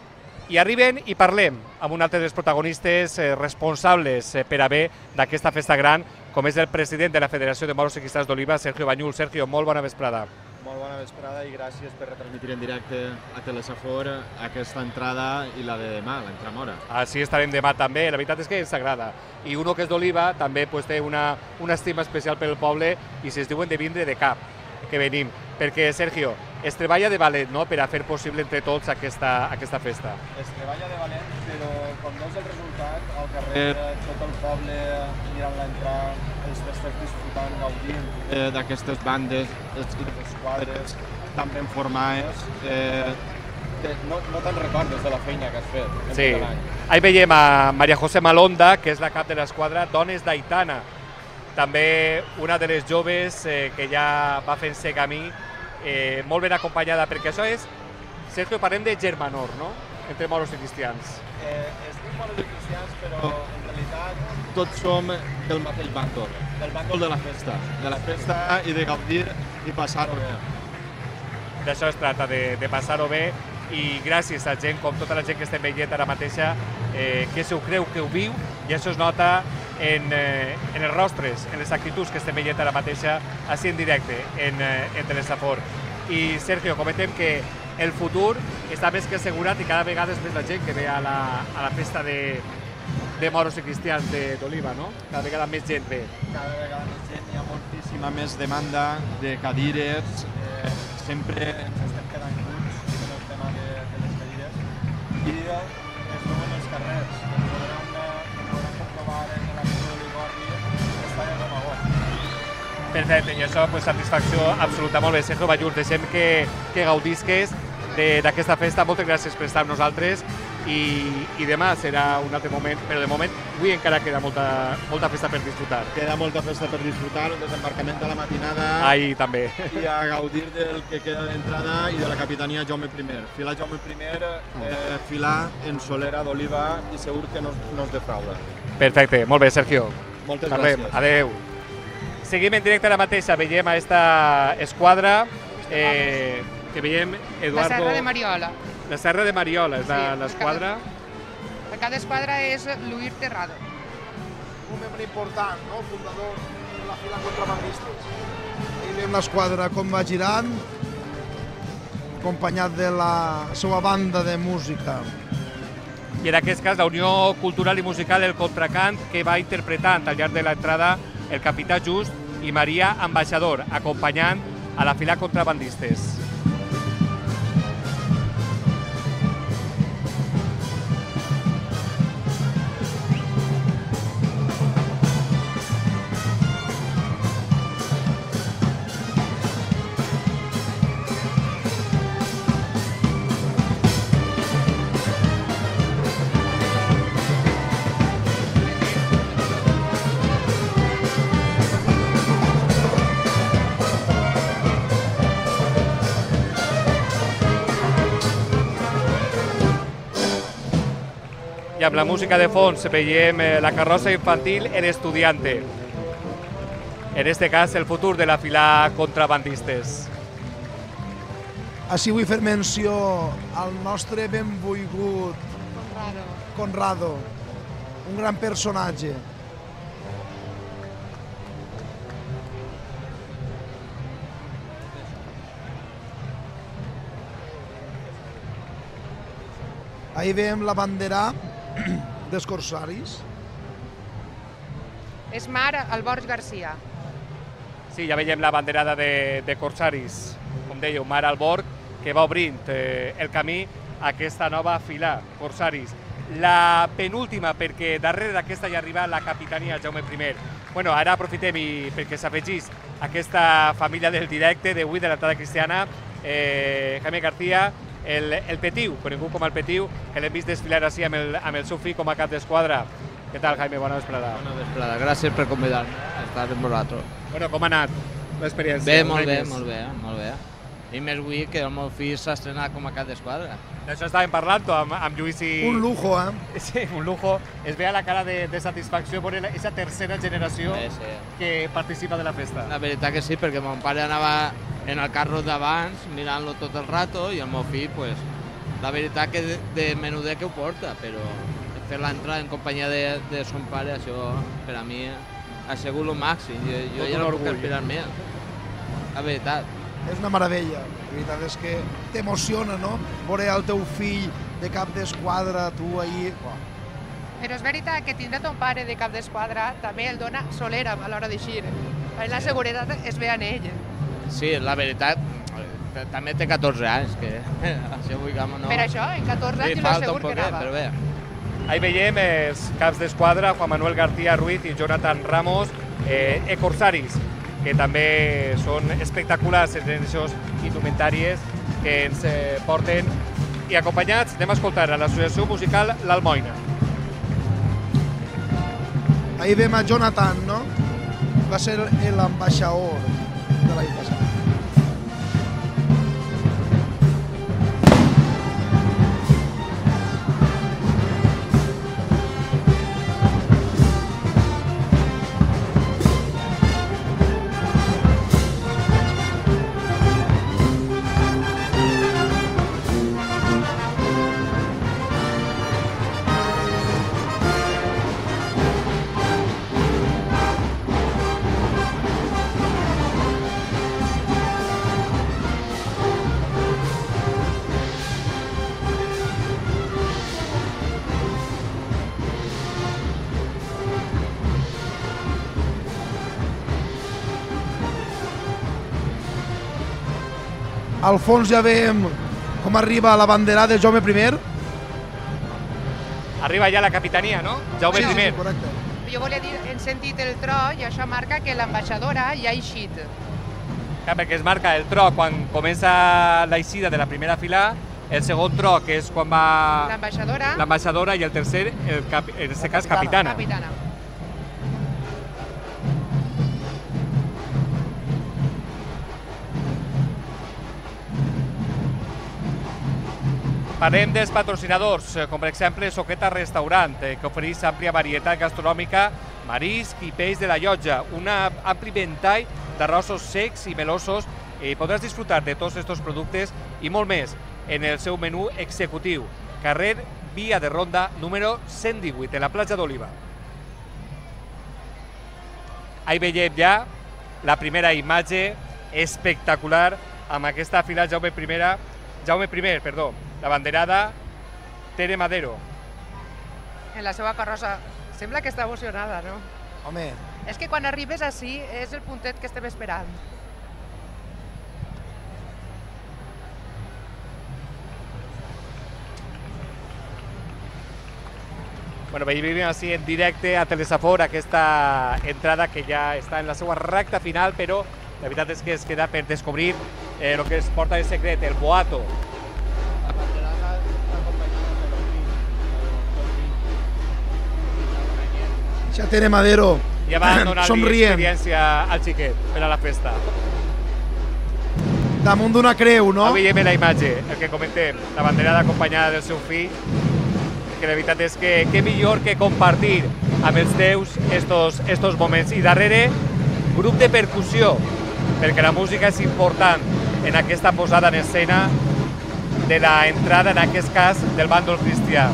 I arriben i parlem amb un altre dels protagonistes eh, responsables eh, per haver d'aquesta festa gran, com és el president de la Federació de Moros Ciclistes d'Oliva, Sergio Banyul. Sergio, molt bona vesprada. Molt bona vesprada i gràcies per retransmitir en directe a Telesafor aquesta entrada i la de demà, l'entramora. Així estarem demà també, la veritat és que ens agrada. I uno que és d'Oliva també pues, té una, una estima especial pel poble i si es diuen de vindre de cap, que venim. Perquè, Sergio, es treballa de valent, no?, per a fer possible entre tots aquesta, aquesta festa. Es treballa de valent, però com veus el resultat, al carrer, tot el poble mirant l'entrada, els festers disfrutant, gaudint eh, d'aquestes bandes, els esquadres tan ben formades. Eh, no no te'n recordes de la feina que has fet? Sí, ahí veiem a Maria José Malonda, que és la cap de l'esquadra Dones d'Aitana. També una de les joves eh, que ja va fent-se camí, eh, molt ben acompanyada, perquè això és, Sergio, parlem de germanor, no?, entre moros i cristians. Eh, es diu moros i cristians, però en realitat tots som del mateix bàndol, del bàndol de la festa, de la festa i de gaudir i passar-ho bé. D'això es tracta, de, de passar-ho bé, i gràcies a gent com tota la gent que estem veient ara mateixa, eh, que se ho creu, que ho viu, i això es nota en, eh, en els rostres, en les actituds que estem veient ara mateixa, així en directe, en, eh, en Telesafor. I Sergio, comentem que el futur està més que assegurat i cada vegada és més la gent que ve a la, a la festa de, de moros i cristians d'Oliva, no? Cada vegada més gent ve. Cada vegada més gent, hi ha moltíssima més demanda de cadires, eh, sempre ens estem quedant curts en el tema de, de les cadires i es veuen els carrers, ens podran, podran comprovar en la ciutat d'Oligorri, està de Roma bo. Perfecte, i això, pues, satisfacció absoluta. Molt bé, Sergio Ballús, deixem que, que gaudisques d'aquesta festa. Moltes gràcies per estar amb nosaltres i, i demà serà un altre moment, però de moment avui encara queda molta, molta festa per disfrutar. Queda molta festa per disfrutar, el desembarcament de la matinada. Ahí també. I a gaudir del que queda d'entrada i de la capitania Jaume primer. Filar Jaume primer, eh, filar en solera d'Oliva i segur que no, no es defrauda. Perfecte, molt bé, Sergio. Moltes Parlem. gràcies. Adeu. Seguim en directe ara mateixa, veiem a esta esquadra eh, que veiem Eduardo... La Serra de Mariola. La Serra de Mariola és Sí, l'esquadra. El cap d'esquadra és Luis Terrado. Un membre important, no? Fundador de la fila contrabandistes. Ahí veiem l'esquadra com va girant, acompanyat de la seva banda de música. I en aquest cas la Unió Cultural i Musical El Contracant, que va interpretant al llarg de l'entrada el Capità Just i Maria Ambaixador, acompanyant a la fila contrabandistes. I amb la música de fons veiem la carrossa infantil El Estudiante. En este cas, el futur de la fila contrabandistes. Així vull fer menció al nostre benvolgut Conrado. Conrado, un gran personatge. Ahí veiem la bandera dels corsaris. És Mar Alborg Garcia. Sí, ja veiem la banderada de, de corsaris, com dèieu, Mar Alborg, que va obrint eh, el camí a aquesta nova fila, corsaris. La penúltima, perquè darrere d'aquesta ja arriba la capitania Jaume primer. Bueno, ara aprofitem i perquè s'afegís aquesta família del directe d'avui de l'entrada cristiana, eh, Jaime García, el, el Petiu, conegut com el Petiu, que l'hem vist desfilar així amb el, amb el seu fill com a cap d'esquadra. Què tal, Jaime? Bona vesprada. Bona vesprada. Gràcies per convidar-me a estar amb vosaltres. Bueno, com ha anat l'experiència? Bé, molt bé, molt bé, molt bé. I més avui que el meu fill s'ha estrenat com a cap d'esquadra. D'això estàvem parlant amb, amb Lluís i... Un lujo, eh? Sí, un lujo. Es ve a la cara de, de satisfacció veure aquesta tercera generació sí, sí. que participa de la festa. La veritat que sí, perquè mon pare anava en el carro d'abans mirant-lo tot el rato i el meu fill, pues, la veritat que de, de menuder que ho porta, però fer l'entrada en companyia de, de son pare, això per a mi ha sigut el màxim. Jo, jo ja no puc aspirar més. La veritat. És una meravella. La veritat és que t'emociona, no? Veure el teu fill de cap d'esquadra, tu ahir... Però és veritat que tindre ton pare de cap d'esquadra també el dona solera a l'hora d'eixir. La seguretat es ve en ell. Sí, la veritat, també té catorze anys, que això vull que no... Per això, en catorze anys, sí, jo falta segur un poquet, que anava. però bé. Ahí veiem els caps d'esquadra, Juan Manuel García Ruiz i Jonathan Ramos, eh, e corsaris, que també són espectaculars en aquestes indumentàries que ens eh, porten. I acompanyats anem a escoltar a l'associació musical L'Almoina. Ahí vem a Jonathan, no? Va ser l'ambaixador de l'any passat. Al fons ja veiem com arriba la banderada de Jaume primer. Arriba ja la capitania, no? Jaume Sí, sí, primer. sí, correcte. Jo volia dir, hem sentit el tro i això marca que l'ambaixadora ja ha eixit. Clar, perquè es marca el tro quan comença l'eixida de la primera fila, el segon tro, que és quan va L'ambaixadora. l'ambaixadora, i el tercer, el cap, en aquest cas, capitana. Capitana. Parlem dels patrocinadors, eh, com per exemple Soqueta Restaurant, eh, que ofereix àmplia varietat gastronòmica, marisc i peix de la llotja, un ampli ventall d'arrossos secs i melosos, i podràs disfrutar de tots aquests productes i molt més en el seu menú executiu, carrer Via de Ronda, número cent divuit, en la platja d'Oliva. Ahí veiem ja la primera imatge espectacular amb aquesta fila Jaume primera, Jaume primer, perdó, la banderada Tere Madero. En la seva carrossa. Sembla que està emocionada, no? Home. És que quan arribes així és el puntet que estem esperant. Bueno, veiem així en directe a Telesafor aquesta entrada que ja està en la seva recta final, però la veritat és que es queda per descobrir eh, el que es porta de secret, el boato. Ja Tere Madero Ja va donar-li somrient experiència al xiquet per a la festa. damunt d'una creu, no? Avui veiem la imatge, el que comentem, la banderada acompanyada del seu fill, que la veritat és que què millor que compartir amb els teus estos, estos moments. I darrere, grup de percussió, perquè la música és important en aquesta posada en escena de la entrada, en aquest cas, del bàndol cristià.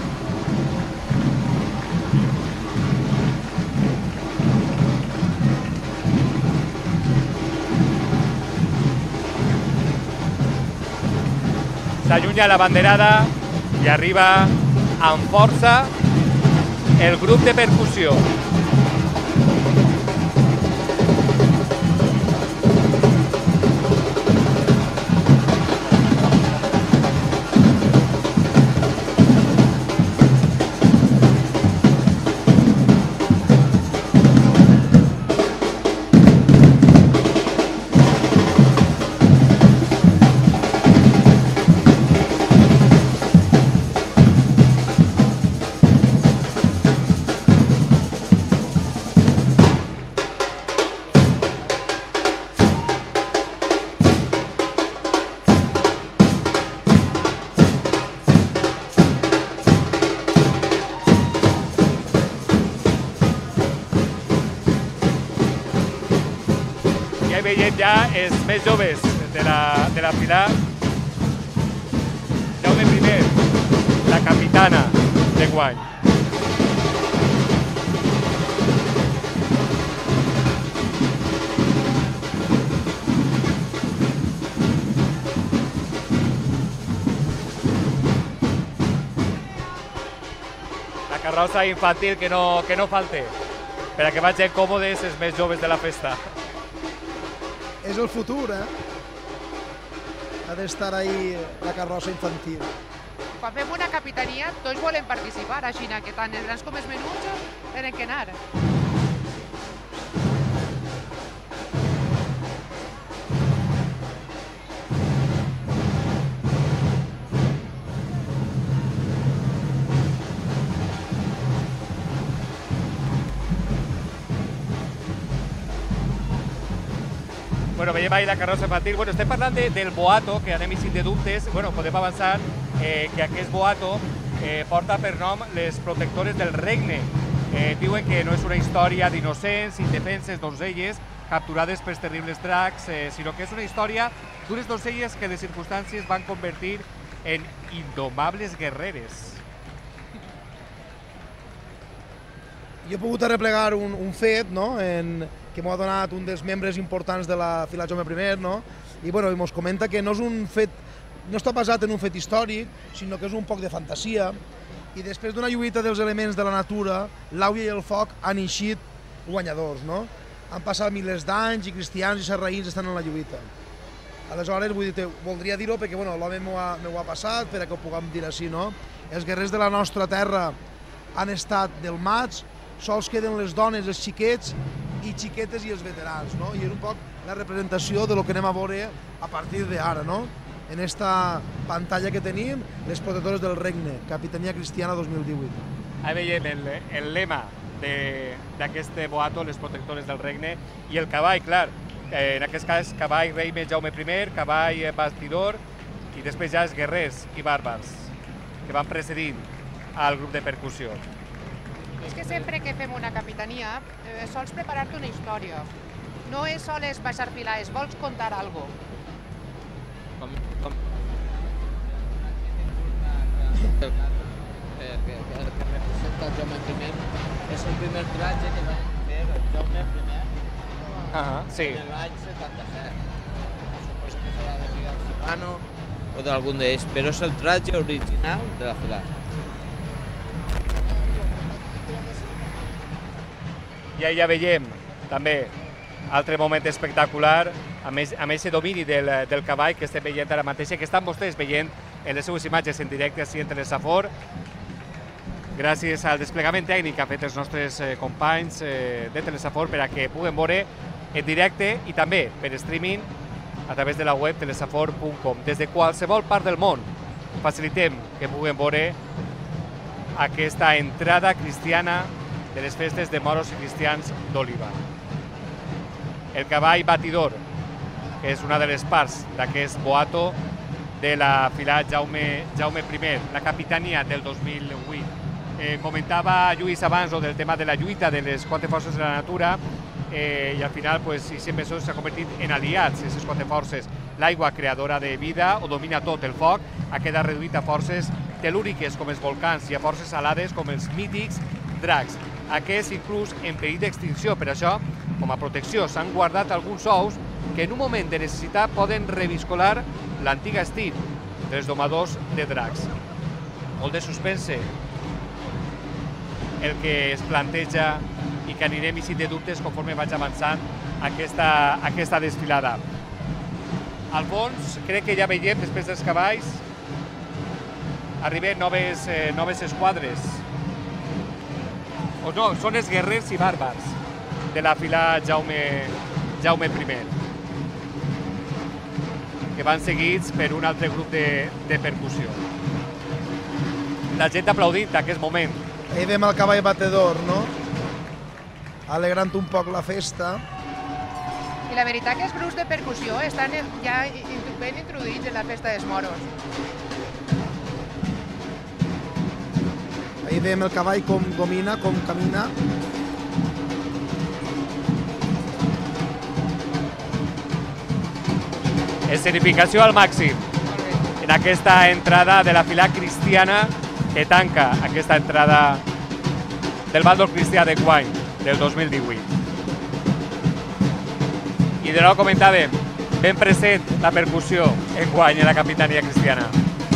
S'allunya la banderada i arriba amb força el grup de percussió. Veiem ja els més joves de la, de la fila. Jaume primer, la capitana de guany. La carrossa infantil que no, que no falte, per a que vagin còmodes els més joves de la festa. És el futur, eh? Ha d'estar ahí la carrossa infantil. Quan fem una capitania, tots volen participar, així que tant els grans com els menuts tenen que anar. Bueno, veiem ahí la carrossa infantil. Bueno, estem parlant de, del boato, que anem eixint de dubtes. Bueno, podem avançar eh, que aquest boato eh, porta per nom les protectores del regne. Eh, diuen que no és una història d'innocents, indefenses donzelles capturades pels terribles dracs, eh, sinó que és una història d'unes donzelles que les circumstàncies van convertir en indomables guerreres. Jo he pogut arreplegar un, un fet, no?, en, que m'ho ha donat un dels membres importants de la fila Jaume primer, no?, i bueno, ens comenta que no és un fet, no està basat en un fet històric, sinó que és un poc de fantasia, i després d'una lluita dels elements de la natura, l'aigua i el foc han eixit guanyadors, no? Han passat milers d'anys i cristians i sarraïns estan en la lluita. Aleshores, vull dir, voldria dir-ho perquè bueno, l'home m'ho ha, ha passat, per a que ho puguem dir així, no? Els guerrers de la nostra terra han estat del maig, sols queden les dones, els xiquets i xiquetes i els veterans, no? I és un poc la representació de lo que anem a veure a partir d'ara, no? En esta pantalla que tenim, les protectores del regne, Capitania Cristiana dos mil divuit. Ahí veiem el, el lema d'aquest boato, les protectores del regne, i el cavall, clar, en aquest cas cavall rei Jaume primer, cavall bastidor, i després ja els guerrers i bàrbars que van precedint al grup de percussió. És que sempre que fem una capitania eh, sols preparar-te una història. No és sols baixar filades, vols contar alguna cosa. Com, com... El, que, que, que representa el Jaume primer és el primer tratge que va fer el Jaume primer ah, sí. en l'any setanta-set. Suposo que serà de Miguel Serrano o d'algun d'ells, però és el tratge original de la filada. I ja veiem també altre moment espectacular amb aquest domini del, del cavall que estem veient ara mateix, que estan vostès veient en les seues imatges en directe així en Telesafor, gràcies al desplegament tècnic que han fet els nostres eh, companys eh, de Telesafor per a que puguen veure en directe i també per streaming a través de la web telesafor punt com. Des de qualsevol part del món facilitem que puguen veure aquesta entrada cristiana de les festes de moros i cristians d'Oliva. El cavall batidor, que és una de les parts d'aquest boato de la filat Jaume, Jaume primer, la capitania del dos mil vuit. Eh, comentava Lluís abans lo del tema de la lluita de les quatre forces de la natura eh, i al final pues, i sempre s'ha convertit en aliats, aquestes quatre forces. L'aigua creadora de vida ho domina tot, el foc ha quedat reduït a forces telúriques com els volcans i a forces salades com els mítics dracs. Aquests inclús en perill d'extinció, per això, com a protecció, s'han guardat alguns ous que en un moment de necessitat poden reviscolar l'antic estil dels domadors de dracs. Molt de suspense el que es planteja i que anirem eixint de dubtes conforme vaig avançant aquesta, aquesta desfilada. Al fons, crec que ja veiem, després dels cavalls, arriben noves, eh, noves esquadres. O no, són els guerrers i bàrbars de la fila Jaume, Jaume primer, que van seguits per un altre grup de, de percussió. La gent aplaudint aquest moment. Ahí vem el cavall batedor, no? Alegrant un poc la festa. I la veritat que els grups de percussió estan ja ben introduïts en la festa dels moros. Ahí vem el cavall com domina, com camina. Escenificació al màxim en aquesta entrada de la fila cristiana que tanca aquesta entrada del bàndol cristià de Guany del dos mil divuit. I de nou comentàvem, ben present la percussió en Guany en la capitania cristiana.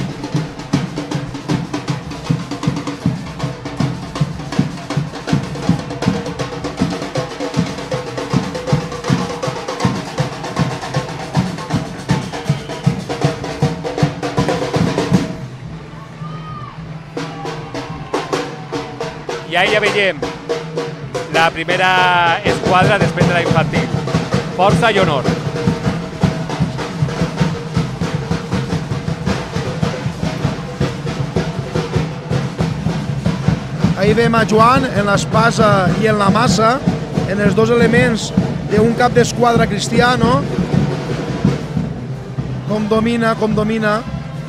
I ahí ja veiem la primera esquadra després de la infantil. Força i honor. Ahí vem a Joan en l'espasa i en la massa, en els dos elements d'un cap d'esquadra cristià, no? Com domina, com domina.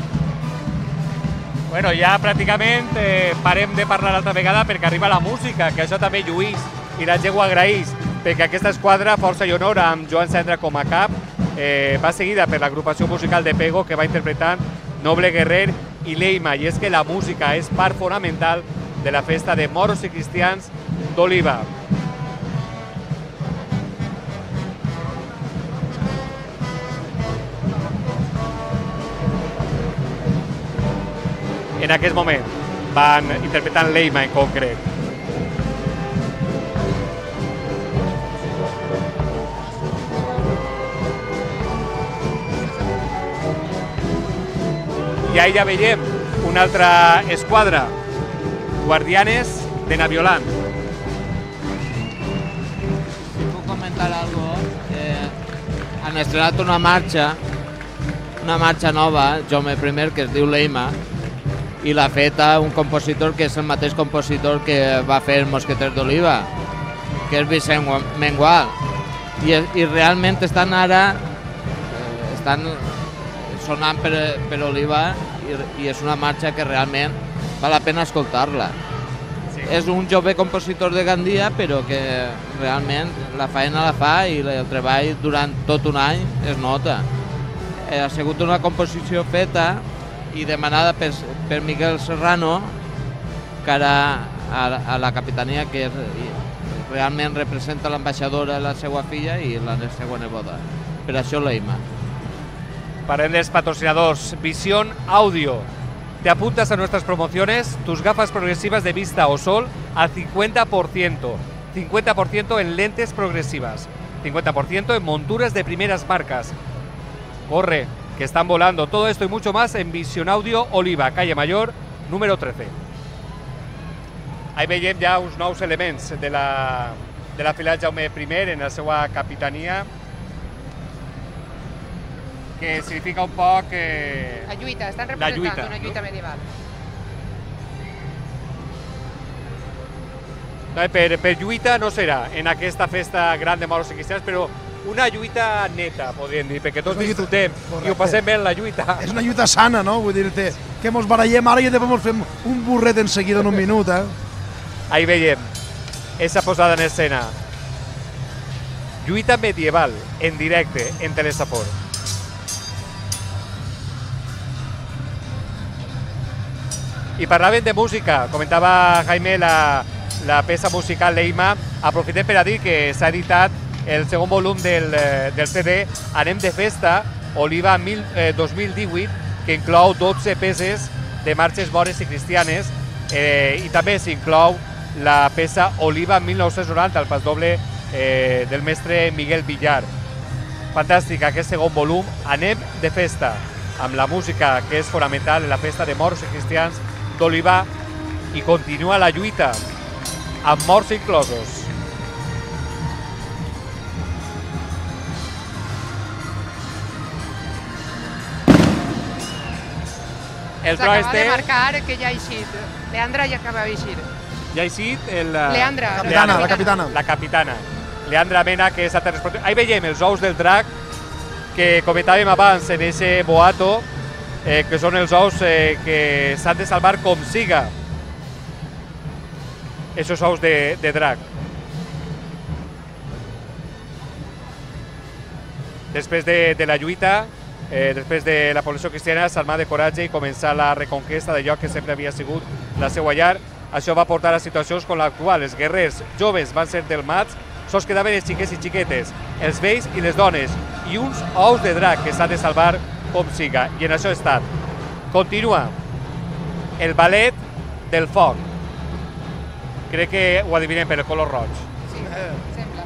Bueno, ja pràcticament eh, parem de parlar altra vegada perquè arriba la música, que això també lluís i la gent ho agraeix, perquè aquesta esquadra, Força i Honor, amb Joan Cendra com a cap, eh, va seguida per l'agrupació musical de Pego, que va interpretant Noble Guerrer i Leima, i és que la música és part fonamental de la festa de moros i cristians d'Oliva. En aquest moment van interpretant Leima en concret. I ahí ja veiem una altra esquadra, Guardianes de Naviolant. Si puc comentar alguna cosa, eh, han estrenat una marxa, una marxa nova, Jaume primer, que es diu Leima, i l'ha fet un compositor que és el mateix compositor que va fer Mosqueters d'Oliva, que és Vicent Mengual. I, i realment estan ara estan sonant per, per Oliva i, i és una marxa que realment val la pena escoltar-la. Sí. És un jove compositor de Gandia, però que realment la feina la fa i el treball durant tot un any es nota. Ha sigut una composició feta i demanada per, per Miguel Serrano, cara a, a la capitania, que és, realment representa l'ambaixadora, la seva filla i la seva neboda. Per això Leima. Parlem dels patrocinadors. Visión Audio. Te apuntas a nuestras promociones, tus gafas progresivas de vista o sol al cincuenta por ciento. cincuenta por ciento en lentes progresivas. cincuenta por ciento en monturas de primeras marcas. Corre, que están volando. Todo esto y mucho más en Visión Audio Oliva, calle Mayor, número trece. Ahí veiem ja uns nous elements de la, de la fila Jaume primer en la seva capitania, que significa un poc... Eh, la lluita, estan representant lluita, una lluita no? medieval. No, per, per lluita no serà en aquesta festa gran de moros i cristians, però una lluita neta, podríem dir, perquè tots disfrutem i ho passem bé en la lluita. És una lluita sana, no? Vull dir-te que mos barallem ara i després mos fem un burret en seguida en un minut, eh? Ahí veiem esa posada en escena. Lluita medieval, en directe, en Telesapor. I parlaven de música, comentava Jaime la, la peça musical Leima. Aprofitem per a dir que s'ha editat el segon volum del, del C D Anem de Festa, Oliva mil, eh, dos mil divuit, que inclou dotze peces de marxes bones i cristianes, eh, i també s'inclou la peça Oliva mil nou-cents noranta, el pas doble eh, del mestre Miguel Villar. Fantàstic aquest segon volum, Anem de Festa, amb la música que és fonamental en la festa de moros i cristians d'Oliva, i continua la lluita amb morts inclosos. S'acaba de marcar que ja ha eixit. Leandra ja acaba d'eixir. Ja ha eixit el... Leandra. La capitana, la capitana. La capitana. Leandra Mena, que és alta responsable. Ahí veiem els ous del drac que comentàvem abans en ese boato, eh, que són els ous eh, que s'han de salvar com siga. Esos ous de, de drac. Després de, de la lluita, eh, després de la població cristiana s'armar de coratge i començar la reconquesta de lloc que sempre havia sigut la seva llar. Això va portar a situacions com l'actual. Els guerrers joves van ser delmats, sols quedaven els xiquets i xiquetes, els vells i les dones, i uns ous de drac que s'han de salvar com siga. I en això ha estat. Continua el ballet del foc. Crec que ho adivinem per el color roig. Sí, sembla.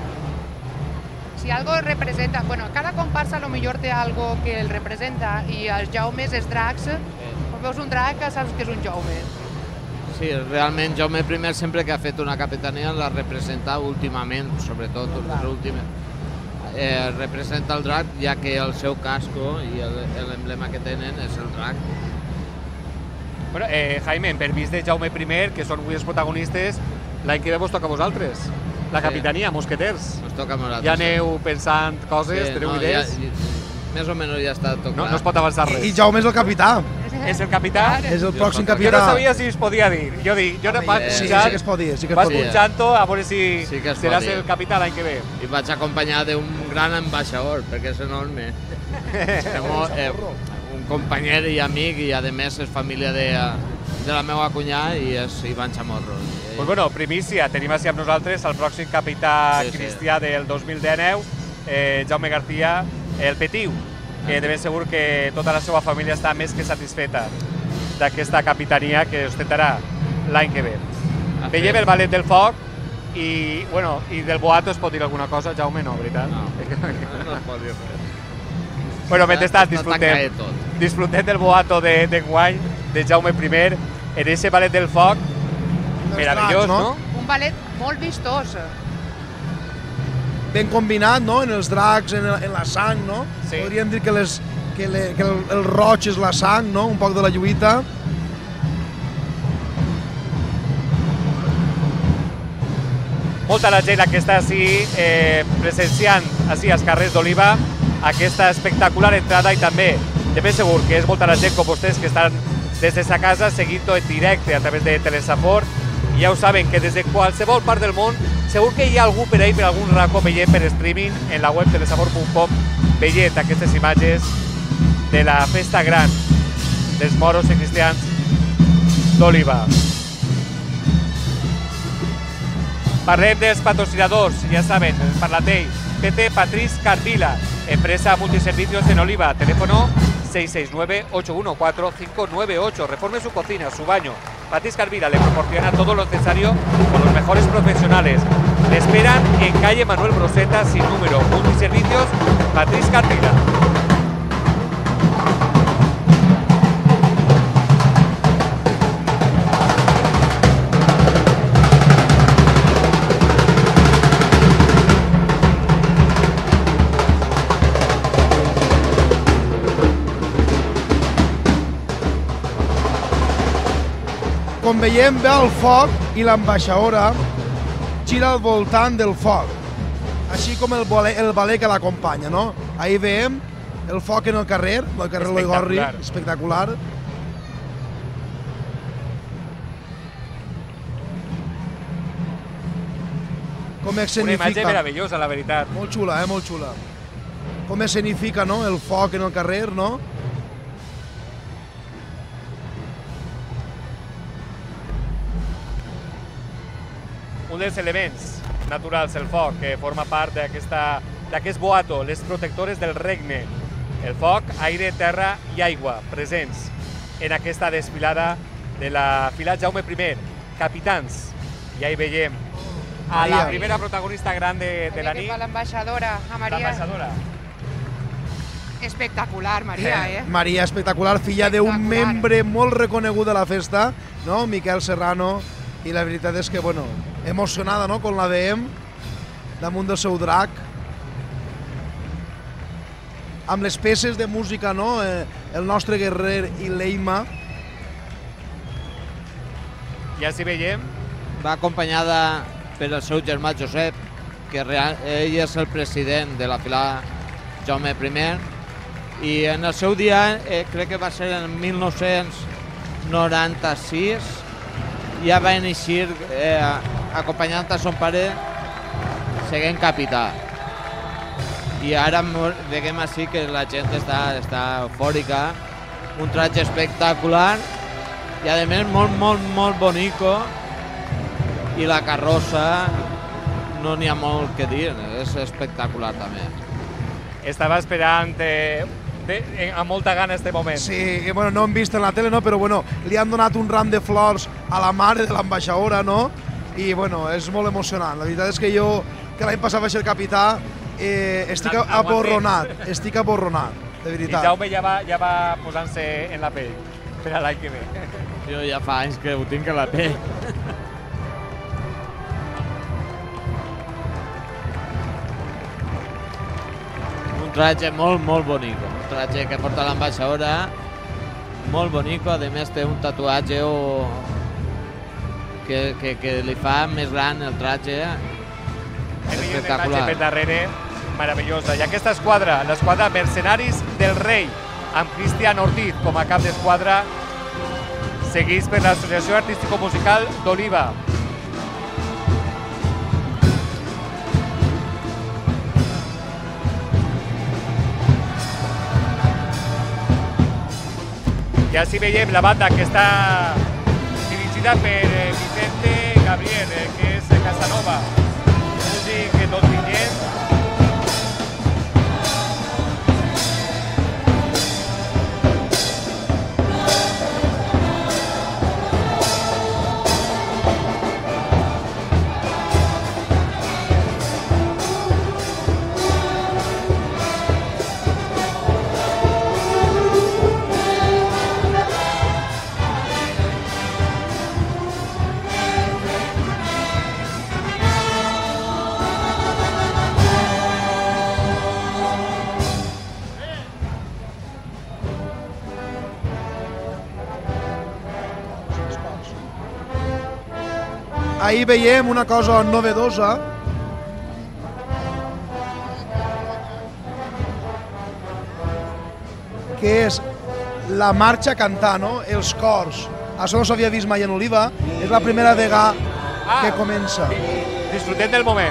Si algo representa... Bueno, cada comparsa a lo millor té algo que el representa, i els jaumes, els dracs, quan veus un drac saps que és un jaume. Sí, realment Jaume primer sempre que ha fet una capitania l'ha representat últimament, sobretot les últimes. Eh, representa el drac, ja que el seu casco i l'emblema que tenen és el drac. Bueno, eh, Jaime, per vist de Jaume primer, que són avui els protagonistes, l'any que ve vos toca a vosaltres. La capitania, mosqueters. Nos toca a nosaltres. Ja aneu pensant coses, Sí, teniu no, idees? ja- Més o menys ja està tot No, clar. no es pot avançar res. I Jaume és el capità. És el capità? És el pròxim Jo capità. no sabia si es podia dir. Jo dic, jo no vaig sí, punxant, sí que es pot dir, sí que es vaig pot dir. punxant-ho a veure si Sí que es pot seràs dir. el capità l'any que ve. I vaig acompanyar d'un gran ambaixador, perquè és enorme. Som eh, un company i amic, i a més és família de, de la meva cunyada, i és Ivan Chamorro. Pues bueno, primícia, tenim així amb nosaltres el pròxim capità Sí, sí. cristià del dos mil dinou, eh, Jaume García, el Petiu, que de ben segur que tota la seva família està més que satisfeta d'aquesta capitania que ostentarà l'any que ve. Veiem el ballet del foc i, bueno, i del boato es pot dir alguna cosa, Jaume, no, veritat? No, no es pot dir res. Bueno, mentrestant, Està disfrutem. tancat tot. disfrutem del boato d'enguany, de Jaume I, en ese ballet del foc, meravellós, no? Un ballet molt vistós. Ben combinat, no?, en els dracs, en, en la sang, no? Sí. Podríem dir que, les, que, le, que el, el roig és la sang, no?, un poc de la lluita. Molta la gent que està així, eh, presenciant així als carrers d'Oliva aquesta espectacular entrada i també, de ben segur que és molta la gent com vostès que estan des de sa casa seguint-ho en directe a través de Telesafor i ja ho saben que des de qualsevol part del món segur que hi ha algú per ahí, per algun racó veient per streaming en la web telesafor punt com veient aquestes imatges de la festa gran dels moros i cristians d'Oliva. Parlem dels patrocinadors, ja saben, parla d'ell, P T Patrice Carvila, empresa multiservicios en Oliva, teléfono seis seis nueve, ocho uno cuatro, cinco nueve ocho, reforme su cocina, su baño. Patrice Carvila le proporciona todo lo necesario con los mejores profesionales. Le esperan en calle Manuel Broseta, sin número, multiservicios, Patrice Carvila. Com veiem, ve el foc i l'ambaixadora gira al voltant del foc, així com el ballet, el ballet que l'acompanya, no? Ahí veiem el foc en el carrer, el carrer Eloi Gorri, espectacular. Com escenifica... Una imatge meravellosa, la veritat. Molt xula, eh? Molt xula. Com escenifica, no?, el foc en el carrer, no? Un dels elements naturals, el foc, que forma part d'aquest boato, les protectores del regne. El foc, aire, terra i aigua, presents en aquesta desfilada de la fila Jaume I, capitans. I ahí veiem a la primera protagonista gran de, de la nit. L'ambaixadora, a Maria. L'ambaixadora. Espectacular, Maria, eh? Maria, espectacular, filla d'un membre molt reconegut de la festa, no?, Miquel Serrano, i la veritat és que, bueno, emocionada, no?, quan la veiem damunt del seu drac, amb les peces de música, no?, el nostre guerrer i l'Eima. I així veiem. Va acompanyada per el seu germà Josep, que ell és el president de la fila Jaume I, i en el seu dia, eh, crec que va ser en mil nou-cents noranta-sis, ja va iniciar eh, acompanyant a son pare seguint capità. I ara veiem així que la gent està, està eufòrica, un tratge espectacular i a més molt, molt, molt bonico, i la carrossa no n'hi ha molt que dir, és espectacular també. Estava esperant eh, de, amb molta gana este moment. Sí, que bueno, no hem vist en la tele, no, però bueno, li han donat un ram de flors a la mare de l'ambaixadora, no? I bueno, és molt emocionant. La veritat és que jo, que l'any passat vaig ser capità, eh, estic aborronat, estic aborronat, de veritat. I Jaume ja va, ja va posant-se en la pell per a l'any que ve. Jo ja fa anys que ho tinc a la pell. Un tratge molt, molt bonic. Un tratge que porta l'ambaixadora, molt bonic. A més té un tatuatge o... que, que, que li fa més gran el tratge. Espectacular. Per darrere, meravellosa. I aquesta esquadra, l'esquadra Mercenaris del Rei, amb Cristian Ortiz com a cap d'esquadra, seguits per l'Associació Artístico-Musical d'Oliva. I així veiem la banda que està dirigida per Vicente Gabriel, que és Casanova, músic tot vinyent. ahir veiem una cosa novedosa, que és la marxa cantant, no? Els cors. Això no s'havia vist mai en Oliva, és la primera vegada que comença. Disfrutem del moment.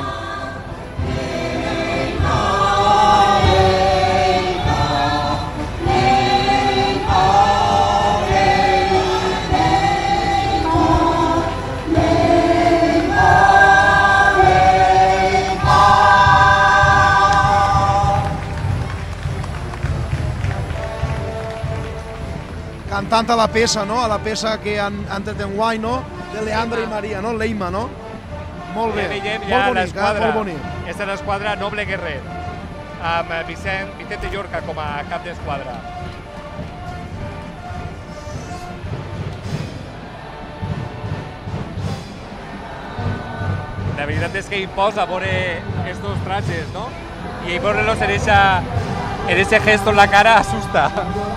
Cantant a la peça, no? A la peça que han, han tret enguany, no? De Leandre i Maria, no? Leima, no? Molt bé, veiem molt ja bonic, l'esquadra. eh? Molt bonic. Aquesta és l'esquadra Noble Guerrer, amb Vicent, Vicente Llorca com a cap d'esquadra. La veritat és que imposa veure estos trajes, no? I veure-los en esa, en ese gesto en la cara asusta.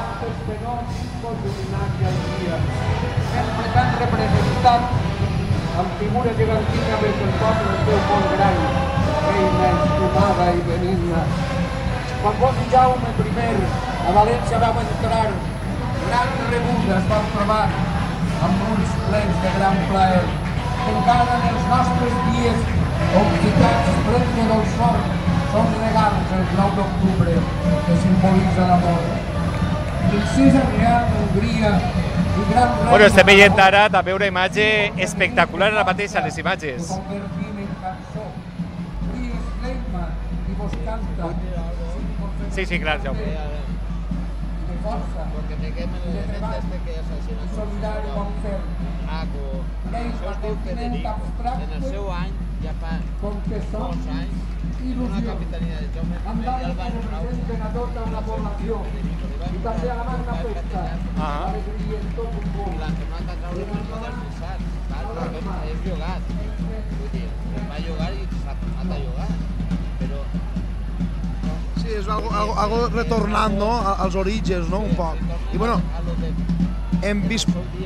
Sempre tan representat amb figura gegantina vers el poble del teu món gran, reina estimada i benigna. Quan vos i Jaume primer a València vau entrar, gran rebuda es vau trobar amb ulls plens de gran plaer. Encara en els nostres dies, occitans plens de dolçor, són regals el nou d'octubre que simbolitza l'amor. Princesa real d'Hongria i gran reina... Bueno, estem veient ara també una imatge espectacular ara mateix a les imatges. Convertim en cançó. Digues Leima i vos canta. Sí, sí, clar, Jaume. De força. Porque me quemen el elemento este que es així. Solidari bon fer. Maco. Això es diu Federico. En el seu any, ja fa molts anys, una capitania de Jaume primer i el van representen a tota una població i també a la magna festa. Alegria en tot un món. I l'han tornat a treure per modernitzar. Clar, és llogat. Vull dir, va llogar i s'ha tornat a llogar. Però... Sí, és algo, algo, algo retornant, no? Als orígens, no? Un poc. I bueno, hem vist...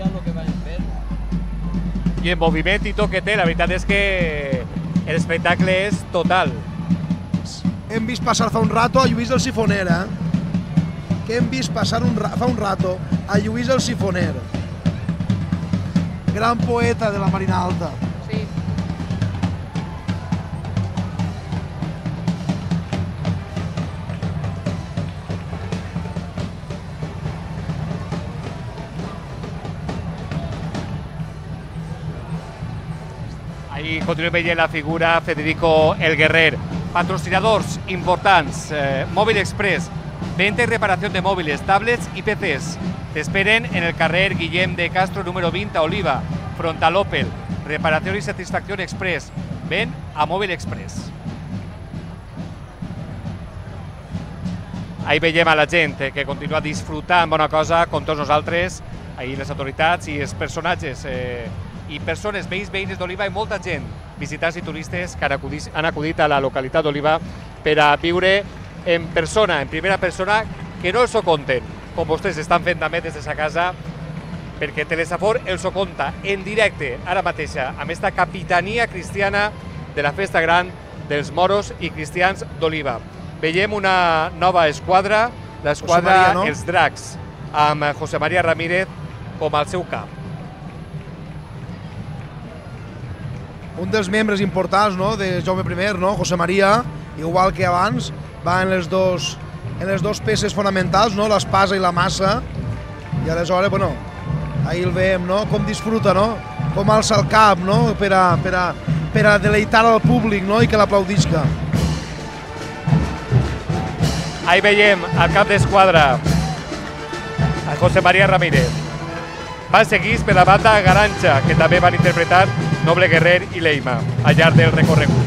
I en moviment i tot que té, la veritat és que l'espectacle és total. Hem vist passar fa un rato a Lluís el Sifoner, eh? Que hem vist passar un, fa un rato a Lluís el Sifoner. Gran poeta de la Marina Alta. Sí. Ahí continuem veient la figura Federico el Guerrer. Patrocinadors importants, eh, Móvil Express, venta y reparación de móviles, tablets y P Cs. Te esperen en el carrer Guillem de Castro número veinte a Oliva, frontal Opel. Reparación y satisfacción express. Ven a Móvil Express. Ahí veiem a la gent que continua disfrutant bona cosa com tots nosaltres, ahir les autoritats i els personatges eh, i persones, veïns, veïnes d'Oliva i molta gent, visitants i turistes que han acudit, han acudit a la localitat d'Oliva per a viure en persona, en primera persona, que no els ho conten, com vostès estan fent també des de sa casa, perquè Telesafor els ho conta en directe, ara mateixa, amb esta capitania cristiana de la festa gran dels moros i cristians d'Oliva. Veiem una nova esquadra, l'esquadra no? Els Dracs, amb José María Ramírez com al seu cap. Un dels membres importants, no?, de Jaume primer, no?, José María, igual que abans, va en les dos, en les dos peces fonamentals, no?, l'espasa i la massa, i aleshores, bueno, ahir el veiem, no?, com disfruta, no?, com alça el cap, no?, per a, per a, per a deleitar al públic, no?, i que l'aplaudisca. Ahí veiem el cap d'esquadra, a José María Ramírez. Van seguits per la banda Garanxa, que també van interpretar Noble Guerrer i Leima al llarg del recorregut.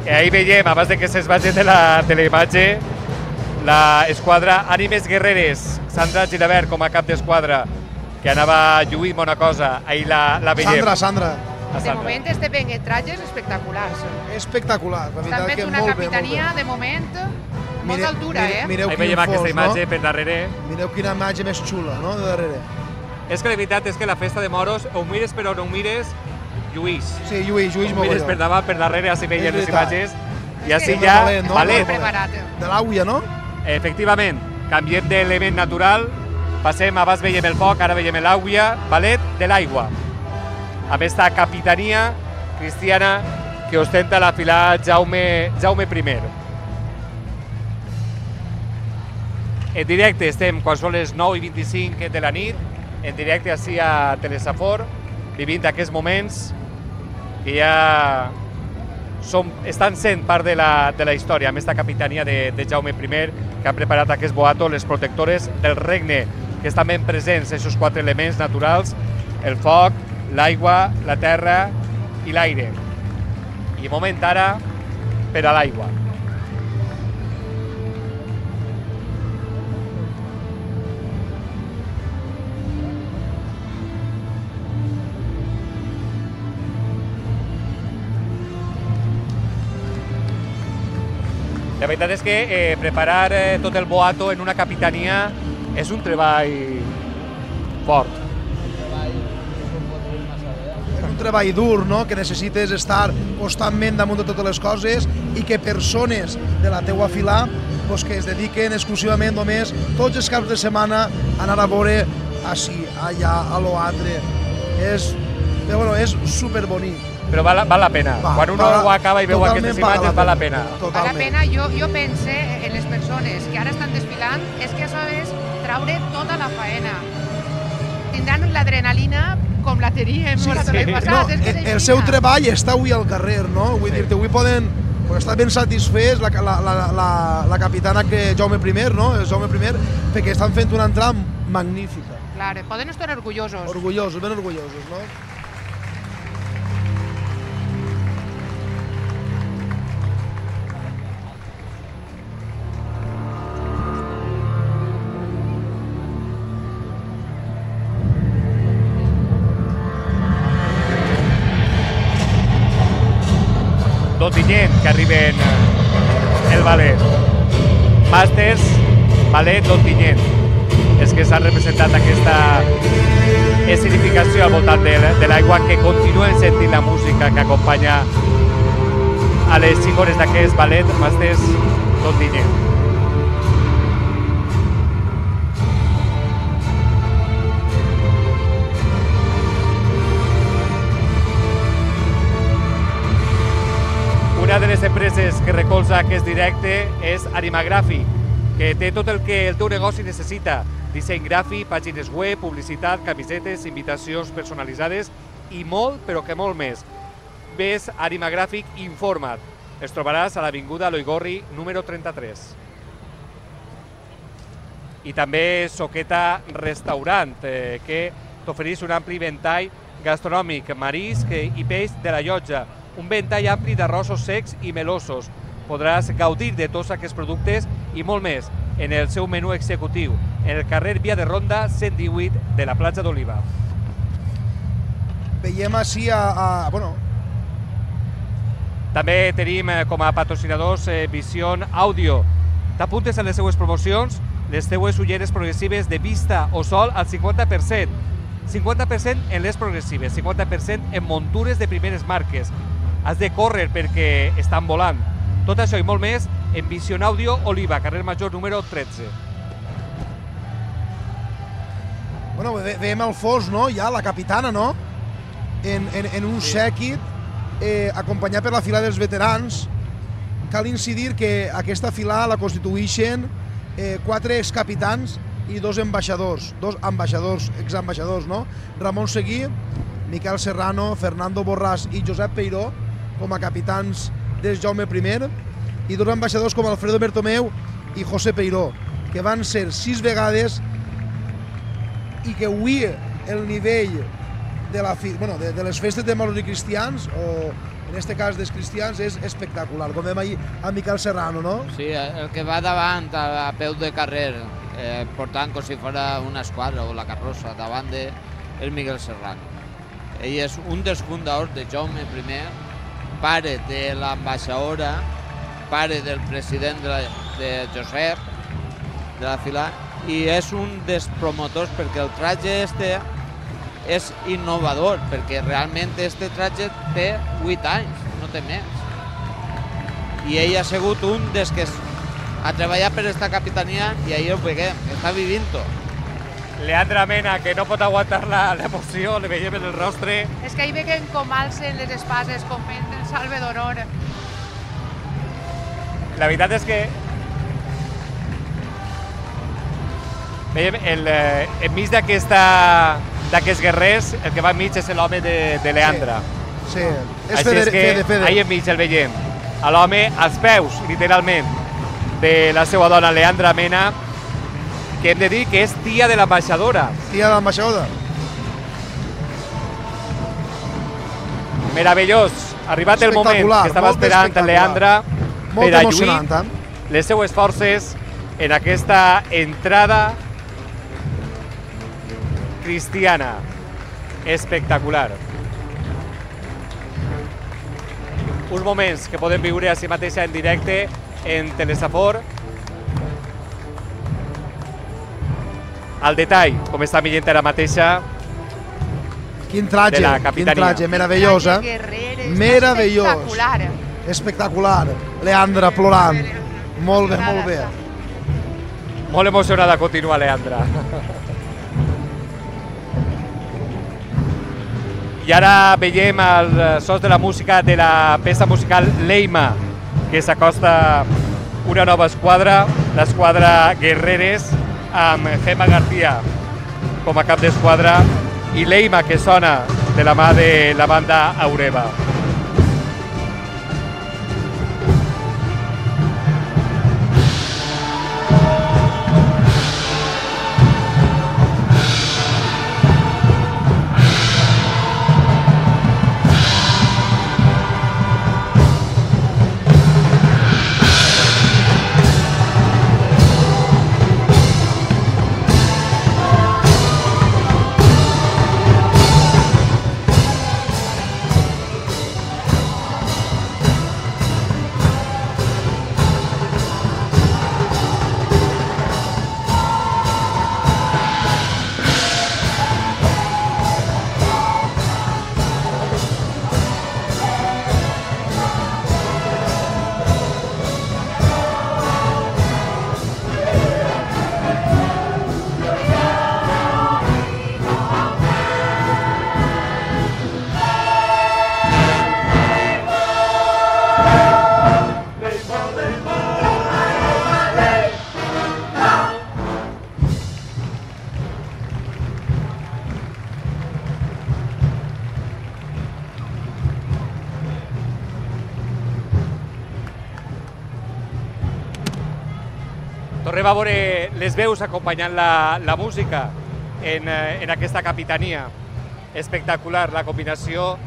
I ahí veiem, abans de que se'ns vagi de la, de la imatge, la esquadra Ànimes Guerreres, Sandra Girabert com a cap d'esquadra, que anava lluint bona cosa, ahir la, la veiem. Sandra, Sandra. De moment estem veient trajes espectaculars. Espectacular, la Estan veritat fent que una molt bé, molt capitania, bé. de moment, Mire- molta altura, mire- eh? Mireu Ahí quin veiem aquesta fos, imatge no? per darrere. Mireu quina imatge més xula, no?, de darrere. És que la veritat és que la festa de moros, ho mires però no ho mires, lluís. Sí, lluís, lluís Ho mires mogollon. per davant, per darrere, així veiem És les veritat. imatges. I És així que- ja, Valent, no? valet. Preparat. De l'àuia, no? Efectivament, canviem d'element natural, passem, abans veiem el foc, ara veiem l'àuia, valet de l'aigua. Amb esta capitania cristiana que ostenta la fila Jaume, Jaume I. En directe estem quan són les nou i vint-i-cinc de la nit, en directe així a Telesafor, vivint aquests moments que ja som, estan sent part de la, de la història, amb aquesta capitania de, de Jaume I, que ha preparat aquest boato, les protectores del regne, que estan ben presents, aquests quatre elements naturals, el foc, l'aigua, la terra i l'aire. I moment ara per a l'aigua. La veritat és que eh, preparar eh, tot el boato en una capitania és un treball fort. És un treball dur, no?, que necessites estar constantment damunt de totes les coses i que persones de la teua fila pues, que es dediquen exclusivament només tots els caps de setmana a anar a veure així, allà, a l'altre. És, però, bueno, és superbonic. Però val, val la pena. Va, Quan un val- ho acaba i veu totalment aquestes val la imatges, val la pena. pena. Val la pena, jo, jo pense en les persones que ara estan desfilant, és que això és traure tota la faena. Tindran l'adrenalina com la teníem sí, sí. l'any passat. No, és que és el així. seu treball està avui al carrer, no? Vull sí. dir-te, avui poden pues, estar ben satisfets la, la, la, la, la capitana que Jaume I, no? El Jaume I, perquè estan fent una entrada magnífica. Clar, poden estar orgullosos. Orgullosos, ben orgullosos, no? D'Ontinyent, que arriben el ballet. Màsters, ballet d'Ontinyent. És que s'ha representat aquesta escenificació al voltant de, de l'aigua, que continuen sentint la música que acompanya a les figures d'aquest ballet, Màsters d'Ontinyent. Una de les empreses que recolza aquest directe és Animagràfic, que té tot el que el teu negoci necessita. Disseny gràfic, pàgines web, publicitat, camisetes, invitacions personalitzades i molt, però que molt més. Ves a Animagràfic, informa't. Es trobaràs a l'Avinguda Loigorri, número trenta-tres. I també Soqueta Restaurant, eh, que t'ofereix un ampli ventall gastronòmic, marisc i peix de la llotja. Un ventall ampli d'arrossos secs i melosos. Podràs gaudir de tots aquests productes i molt més en el seu menú executiu, en el carrer Via de Ronda cent divuit de la platja d'Oliva. Veiem així a... a bueno. També tenim eh, com a patrocinadors eh, Vision Audio. T'apuntes a les seues promocions, les teues ulleres progressives de vista o sol al cinquanta per cent. cinquanta per cent en les progressives, cinquanta per cent en muntures de primeres marques. Has de córrer perquè estan volant. Tot això i molt més en Vision Audio Oliva, carrer Major número tretze. Bueno, ve veiem el fos, no? Ja, la capitana, no? En, en, en un sí. sèquit, eh, acompanyat per la fila dels veterans. Cal incidir que aquesta fila la constituïxen eh, quatre excapitans i dos ambaixadors, dos ambaixadors, exambaixadors, no? Ramon Seguí, Miquel Serrano, Fernando Borràs i Josep Peiró, com a capitans del Jaume I, i dos ambaixadors com Alfredo Bertomeu i José Peiró, que van ser sis vegades i que avui el nivell de, la fi, bueno, de, de les festes de moros i cristians, o en este cas dels cristians, és espectacular. Com veiem ahir a Miquel Serrano, no? Sí, el que va davant a, a peu de carrer, eh, portant com si fos una esquadra o la carrossa davant de és Miquel Serrano. Ell és un dels fundadors de Jaume I, pare de l'ambaixadora, pare del president de, la, de Josep, de la fila, i és un dels promotors perquè el traje este és innovador, perquè realment este traje té vuit anys, no té més. I ell ha sigut un dels que ha treballat per esta capitania i ahir ho veiem, està vivint-ho. Leandra Mena, que no pot aguantar l'emoció, le veiem en el rostre. És que ahir veiem com alcen les espases, com fent el salve d'honor. La veritat és que veiem el, enmig d'aquesta d'aquests guerrers, el que va enmig és l'home de, de Leandra. Sí, sí. És Així Fede, és que Fede, Fede. ahir enmig el veiem, a l'home als peus, literalment, de la seva dona Leandra Mena, que hem de dir que és tia de l'ambaixadora. Tia de l'ambaixadora. Meravellós. Arribat el moment que estava esperant Leandra per a lluir les seues forces en aquesta entrada cristiana. Espectacular. Uns moments que podem viure a si mateixa en directe en Telesafor. Al detall, com està millent ara mateixa Quin traje, de la quin capitania. traje, meravellós, eh? Meravellós. Espectacular. Espectacular. Leandra plorant. Molt bé, molt bé. Molt emocionada continua Leandra. I ara veiem els sons de la música de la peça musical Leima, que s'acosta una nova esquadra, l'esquadra Guerreres, amb Gemma García com a cap d'esquadra, i Leima, que sona de la mà de la banda Aureva. Tornem a veure les veus acompanyant la, la música en, en aquesta capitania. Espectacular la combinació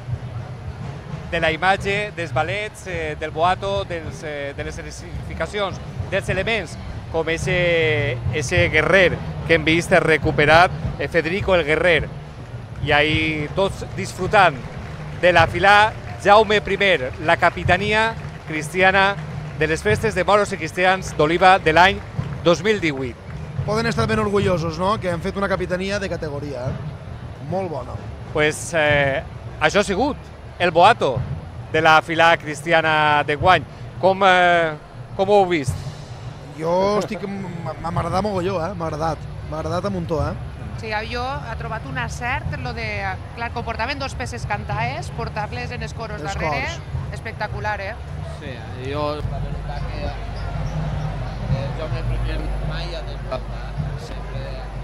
de la imatge, dels ballets, eh, del boato, dels, eh, de les escenificacions, dels elements, com ese, ese guerrer que hem vist recuperat, eh, Federico el Guerrer. I ahí tots disfrutant de la filà Jaume I, la capitania cristiana de les festes de moros i cristians d'Oliva de l'any dos mil divuit. Poden estar ben orgullosos, no?, que han fet una capitania de categoria, eh? Molt bona. Pues eh, això ha sigut el boato de la filà cristiana de guany. Com, eh, com ho heu vist? Jo estic... m'ha agradat mogolló, eh? M'ha agradat. M'ha agradat a muntó, eh? Sí, jo ha trobat un acert, lo de, clar, com portaven dos peces cantaes, portar-les en els coros Els darrere, cors. espectacular, eh? Sí, jo, la veritat que eh, jo me primer mai a desplaçar, sempre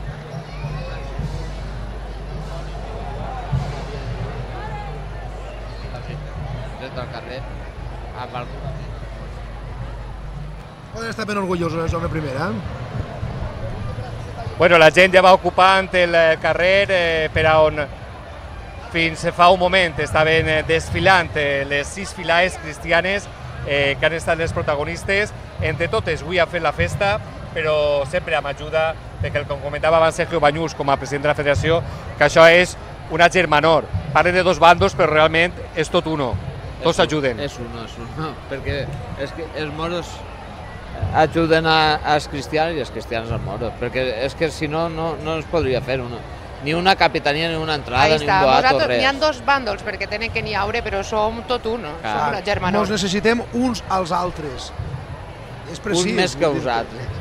des del carrer, a alguna Poden estar ben orgullosos, el Jaume I, eh? Bueno, la gent ja va ocupant el carrer eh, per a on fins fa un moment estaven desfilant les sis filades cristianes eh, que han estat les protagonistes. Entre totes, avui ha fet la festa, però sempre amb ajuda, perquè com comentava abans Sergio Bañús, com a president de la federació, que això és una germanor. Parlen de dos bandos, però realment és tot uno. Tots s'ajuden. És uno, és uno, perquè és que els moros ajuden als cristians i els cristians als moros, perquè és que si no, no, no es podria fer una, ni una capitania, ni una entrada, ni un boato, res. N'hi ha dos bàndols perquè tenen que n'hi haure, però som tot uno, som una germanor. Nos necessitem uns als altres. És precís. Un més que els altres.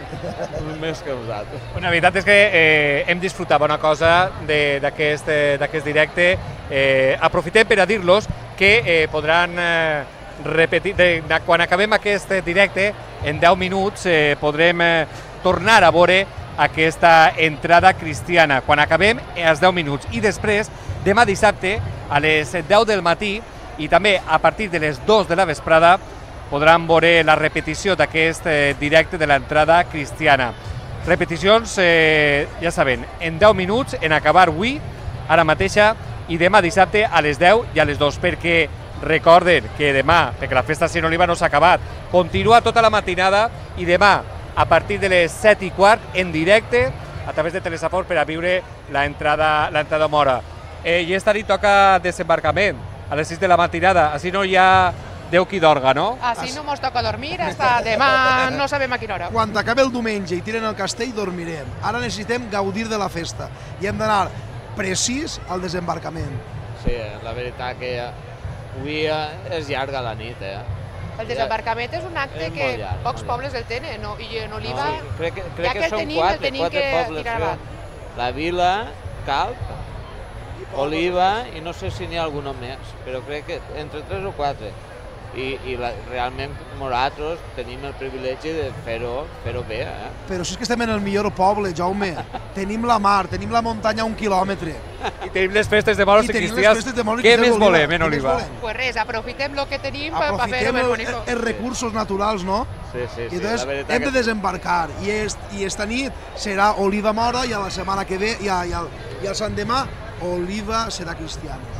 Un més que els altres. La veritat és que eh, hem disfrutat bona cosa d'aquest eh, directe. Eh, aprofitem per a dir-los que eh, podran eh, repetir, de, de, quan acabem aquest directe, en deu minuts eh, podrem eh, tornar a veure aquesta entrada cristiana, quan acabem els deu minuts. I després, demà dissabte, a les deu del matí, i també a partir de les dues de la vesprada, podran veure la repetició d'aquest eh, directe de l'entrada cristiana. Repeticions, eh, ja saben, en deu minuts, en acabar avui, ara mateixa, i demà dissabte a les deu i a les dues, perquè recorden que demà, perquè la festa Sin Oliva no s'ha acabat, continua tota la matinada i demà, a partir de les set i quart, en directe, a través de Telesafort, per a viure l'entrada mora. Eh, I esta nit toca desembarcament, a les sis de la matinada, així no hi ha Déu qui dorga, no? Així no mos toca dormir, hasta demà no sabem a quina hora. Quan acabi el diumenge i tiren el castell, dormirem. Ara necessitem gaudir de la festa i hem d'anar precís al desembarcament. Sí, la veritat que avui és llarga la nit, eh? El desembarcament és un acte que pocs pobles el tenen, i en Oliva, ja que el tenim, el tenim que tirar avant. La Vila, Calp, Oliva, i no sé si n'hi ha alguna més, però crec que entre tres o quatre. I, i la, realment nosaltres tenim el privilegi de fer-ho fer-ho bé. Eh? Però si és que estem en el millor poble, Jaume. Tenim la mar, tenim la muntanya a un quilòmetre. I tenim les festes de moros i cristians. Què més volem en Oliva? Pues res, aprofitem el que tenim per fer-ho més bonic. Aprofitem els recursos naturals, no? Sí, sí, sí. I entonces hem de desembarcar. I, est, i esta nit serà Oliva Mora i a la setmana que ve i, a, i, al, i al Sant demà Oliva serà cristiana.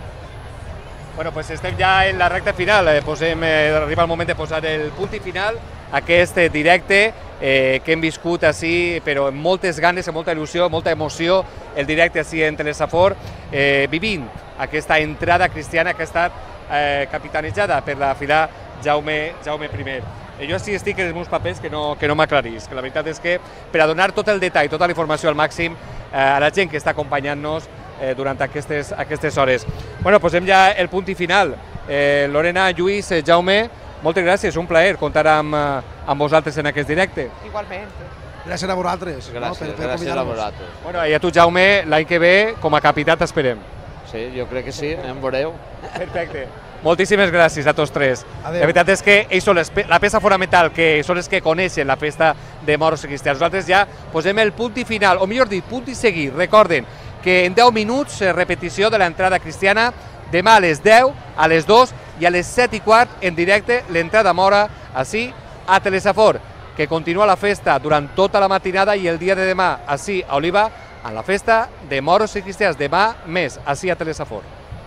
Bueno, pues estem ja en la recta final, eh, posem, eh, arriba el moment de posar el punt i final a aquest directe eh, que hem viscut així, però amb moltes ganes, amb molta il·lusió, molta emoció, el directe així en Telesafort, eh, vivint aquesta entrada cristiana que ha estat eh, capitanejada per la filà Jaume, Jaume I. Eh, jo així estic en els meus papers que no, que no m'aclarís, que la veritat és que per a donar tot el detall, tota la informació al màxim eh, a la gent que està acompanyant-nos Eh, durant aquestes, aquestes hores. Bueno, posem ja el punt i final. Eh, Lorena, Lluís, eh, Jaume, moltes gràcies, un plaer comptar amb, amb vosaltres en aquest directe. Igualment. Gràcies a vosaltres. Gràcies, no? per, per gràcies a vosaltres. Bueno, i a tu, Jaume, l'any que ve, com a capità t'esperem. Sí, jo crec que sí, em veureu. Perfecte. Moltíssimes gràcies a tots tres. Adeu. La veritat és que ells són les, la peça fonamental, que són els que coneixen la festa de moros i cristians. Nosaltres ja posem el punt i final, o millor dit, punt i seguir. Recorden que en deu minuts, repetició de l'entrada cristiana, demà a les deu, a les dues i a les set i quart en directe, l'entrada mora, així, a Telesafort, que continua la festa durant tota la matinada i el dia de demà, així, a Oliva, a la festa de moros i cristians, demà més, així a Telesafort.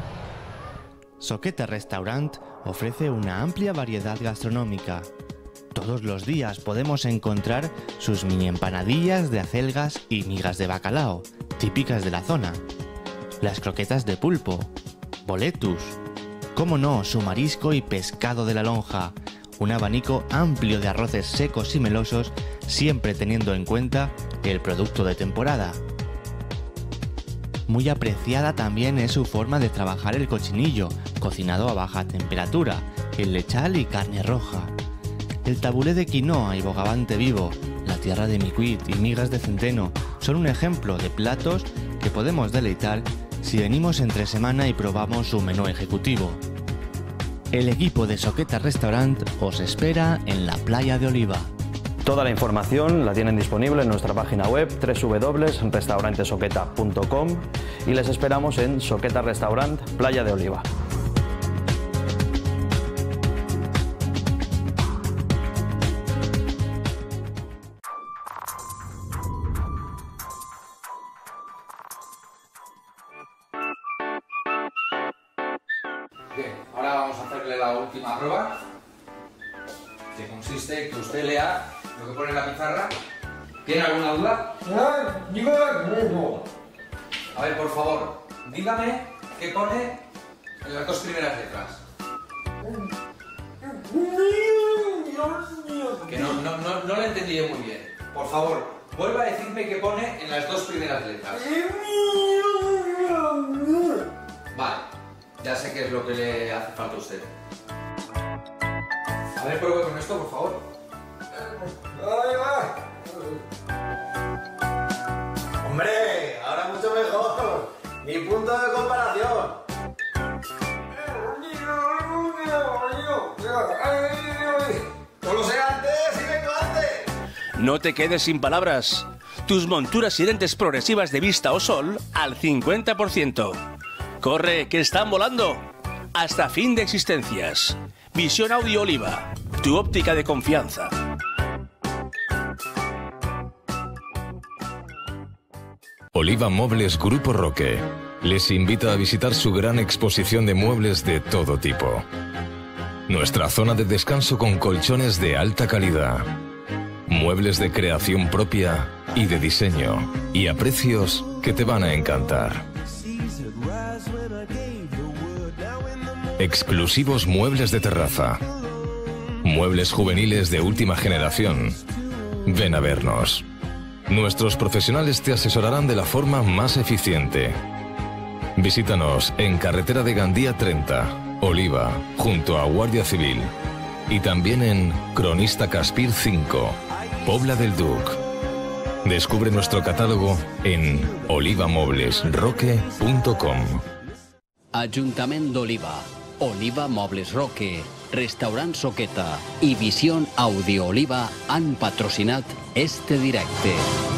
Soqueta Restaurant ofrece una amplia variedad gastronómica. Todos los días podemos encontrar sus mini empanadillas de acelgas y migas de bacalao, típicas de la zona, las croquetas de pulpo, boletus, cómo no, su marisco y pescado de la lonja, un abanico amplio de arroces secos y melosos, siempre teniendo en cuenta el producto de temporada. Muy apreciada también es su forma de trabajar el cochinillo, cocinado a baja temperatura, el lechal y carne roja. El tabulé de quinoa y bogavante vivo, la tierra de micuit y migas de centeno son un ejemplo de platos que podemos deleitar si venimos entre semana y probamos su menú ejecutivo. El equipo de Soqueta Restaurant os espera en la playa de Oliva. Toda la información la tienen disponible en nuestra página web doble u doble u doble u punto restaurante soqueta punto com y les esperamos en Soqueta Restaurant, Playa de Oliva. Bien, ahora vamos a hacerle la última prueba, que consiste en que usted lea lo que pone en la pizarra. ¿Tiene alguna duda? A ver, por favor, dígame qué pone en las dos primeras letras. Que no, no, no, no lo he entendido muy bien. Por favor, vuelva a decirme qué pone en las dos primeras letras. Vale, ya sé qué es lo que le hace falta a usted. A ver, pruebe con esto, por favor. Hombre, ahora mucho mejor. Ni punto de comparación. No lo sé antes y vengo antes. No te quedes sin palabras. Tus monturas y lentes progresivas de vista o sol al cincuenta por ciento. Corre, que están volando. Hasta fin de existencias. Visión Audio Oliva, tu óptica de confianza. Oliva Mobles Grupo Roque les invita a visitar su gran exposición de muebles de todo tipo. Nuestra zona de descanso con colchones de alta calidad. Muebles de creación propia y de diseño. Y a precios que te van a encantar. Exclusivos muebles de terraza. Muebles juveniles de última generación. Ven a vernos. Nuestros profesionales te asesorarán de la forma más eficiente. Visítanos en Carretera de Gandía treinta, Oliva, junto a Guardia Civil. Y también en Cronista Caspir cinco, Pobla del Duc. Descubre nuestro catálogo en oliva mobles roque punto com. Ajuntament d'Oliva, Oliva Mobles Roque, Restaurant Soqueta i Vision Audio Oliva han patrocinat este directe.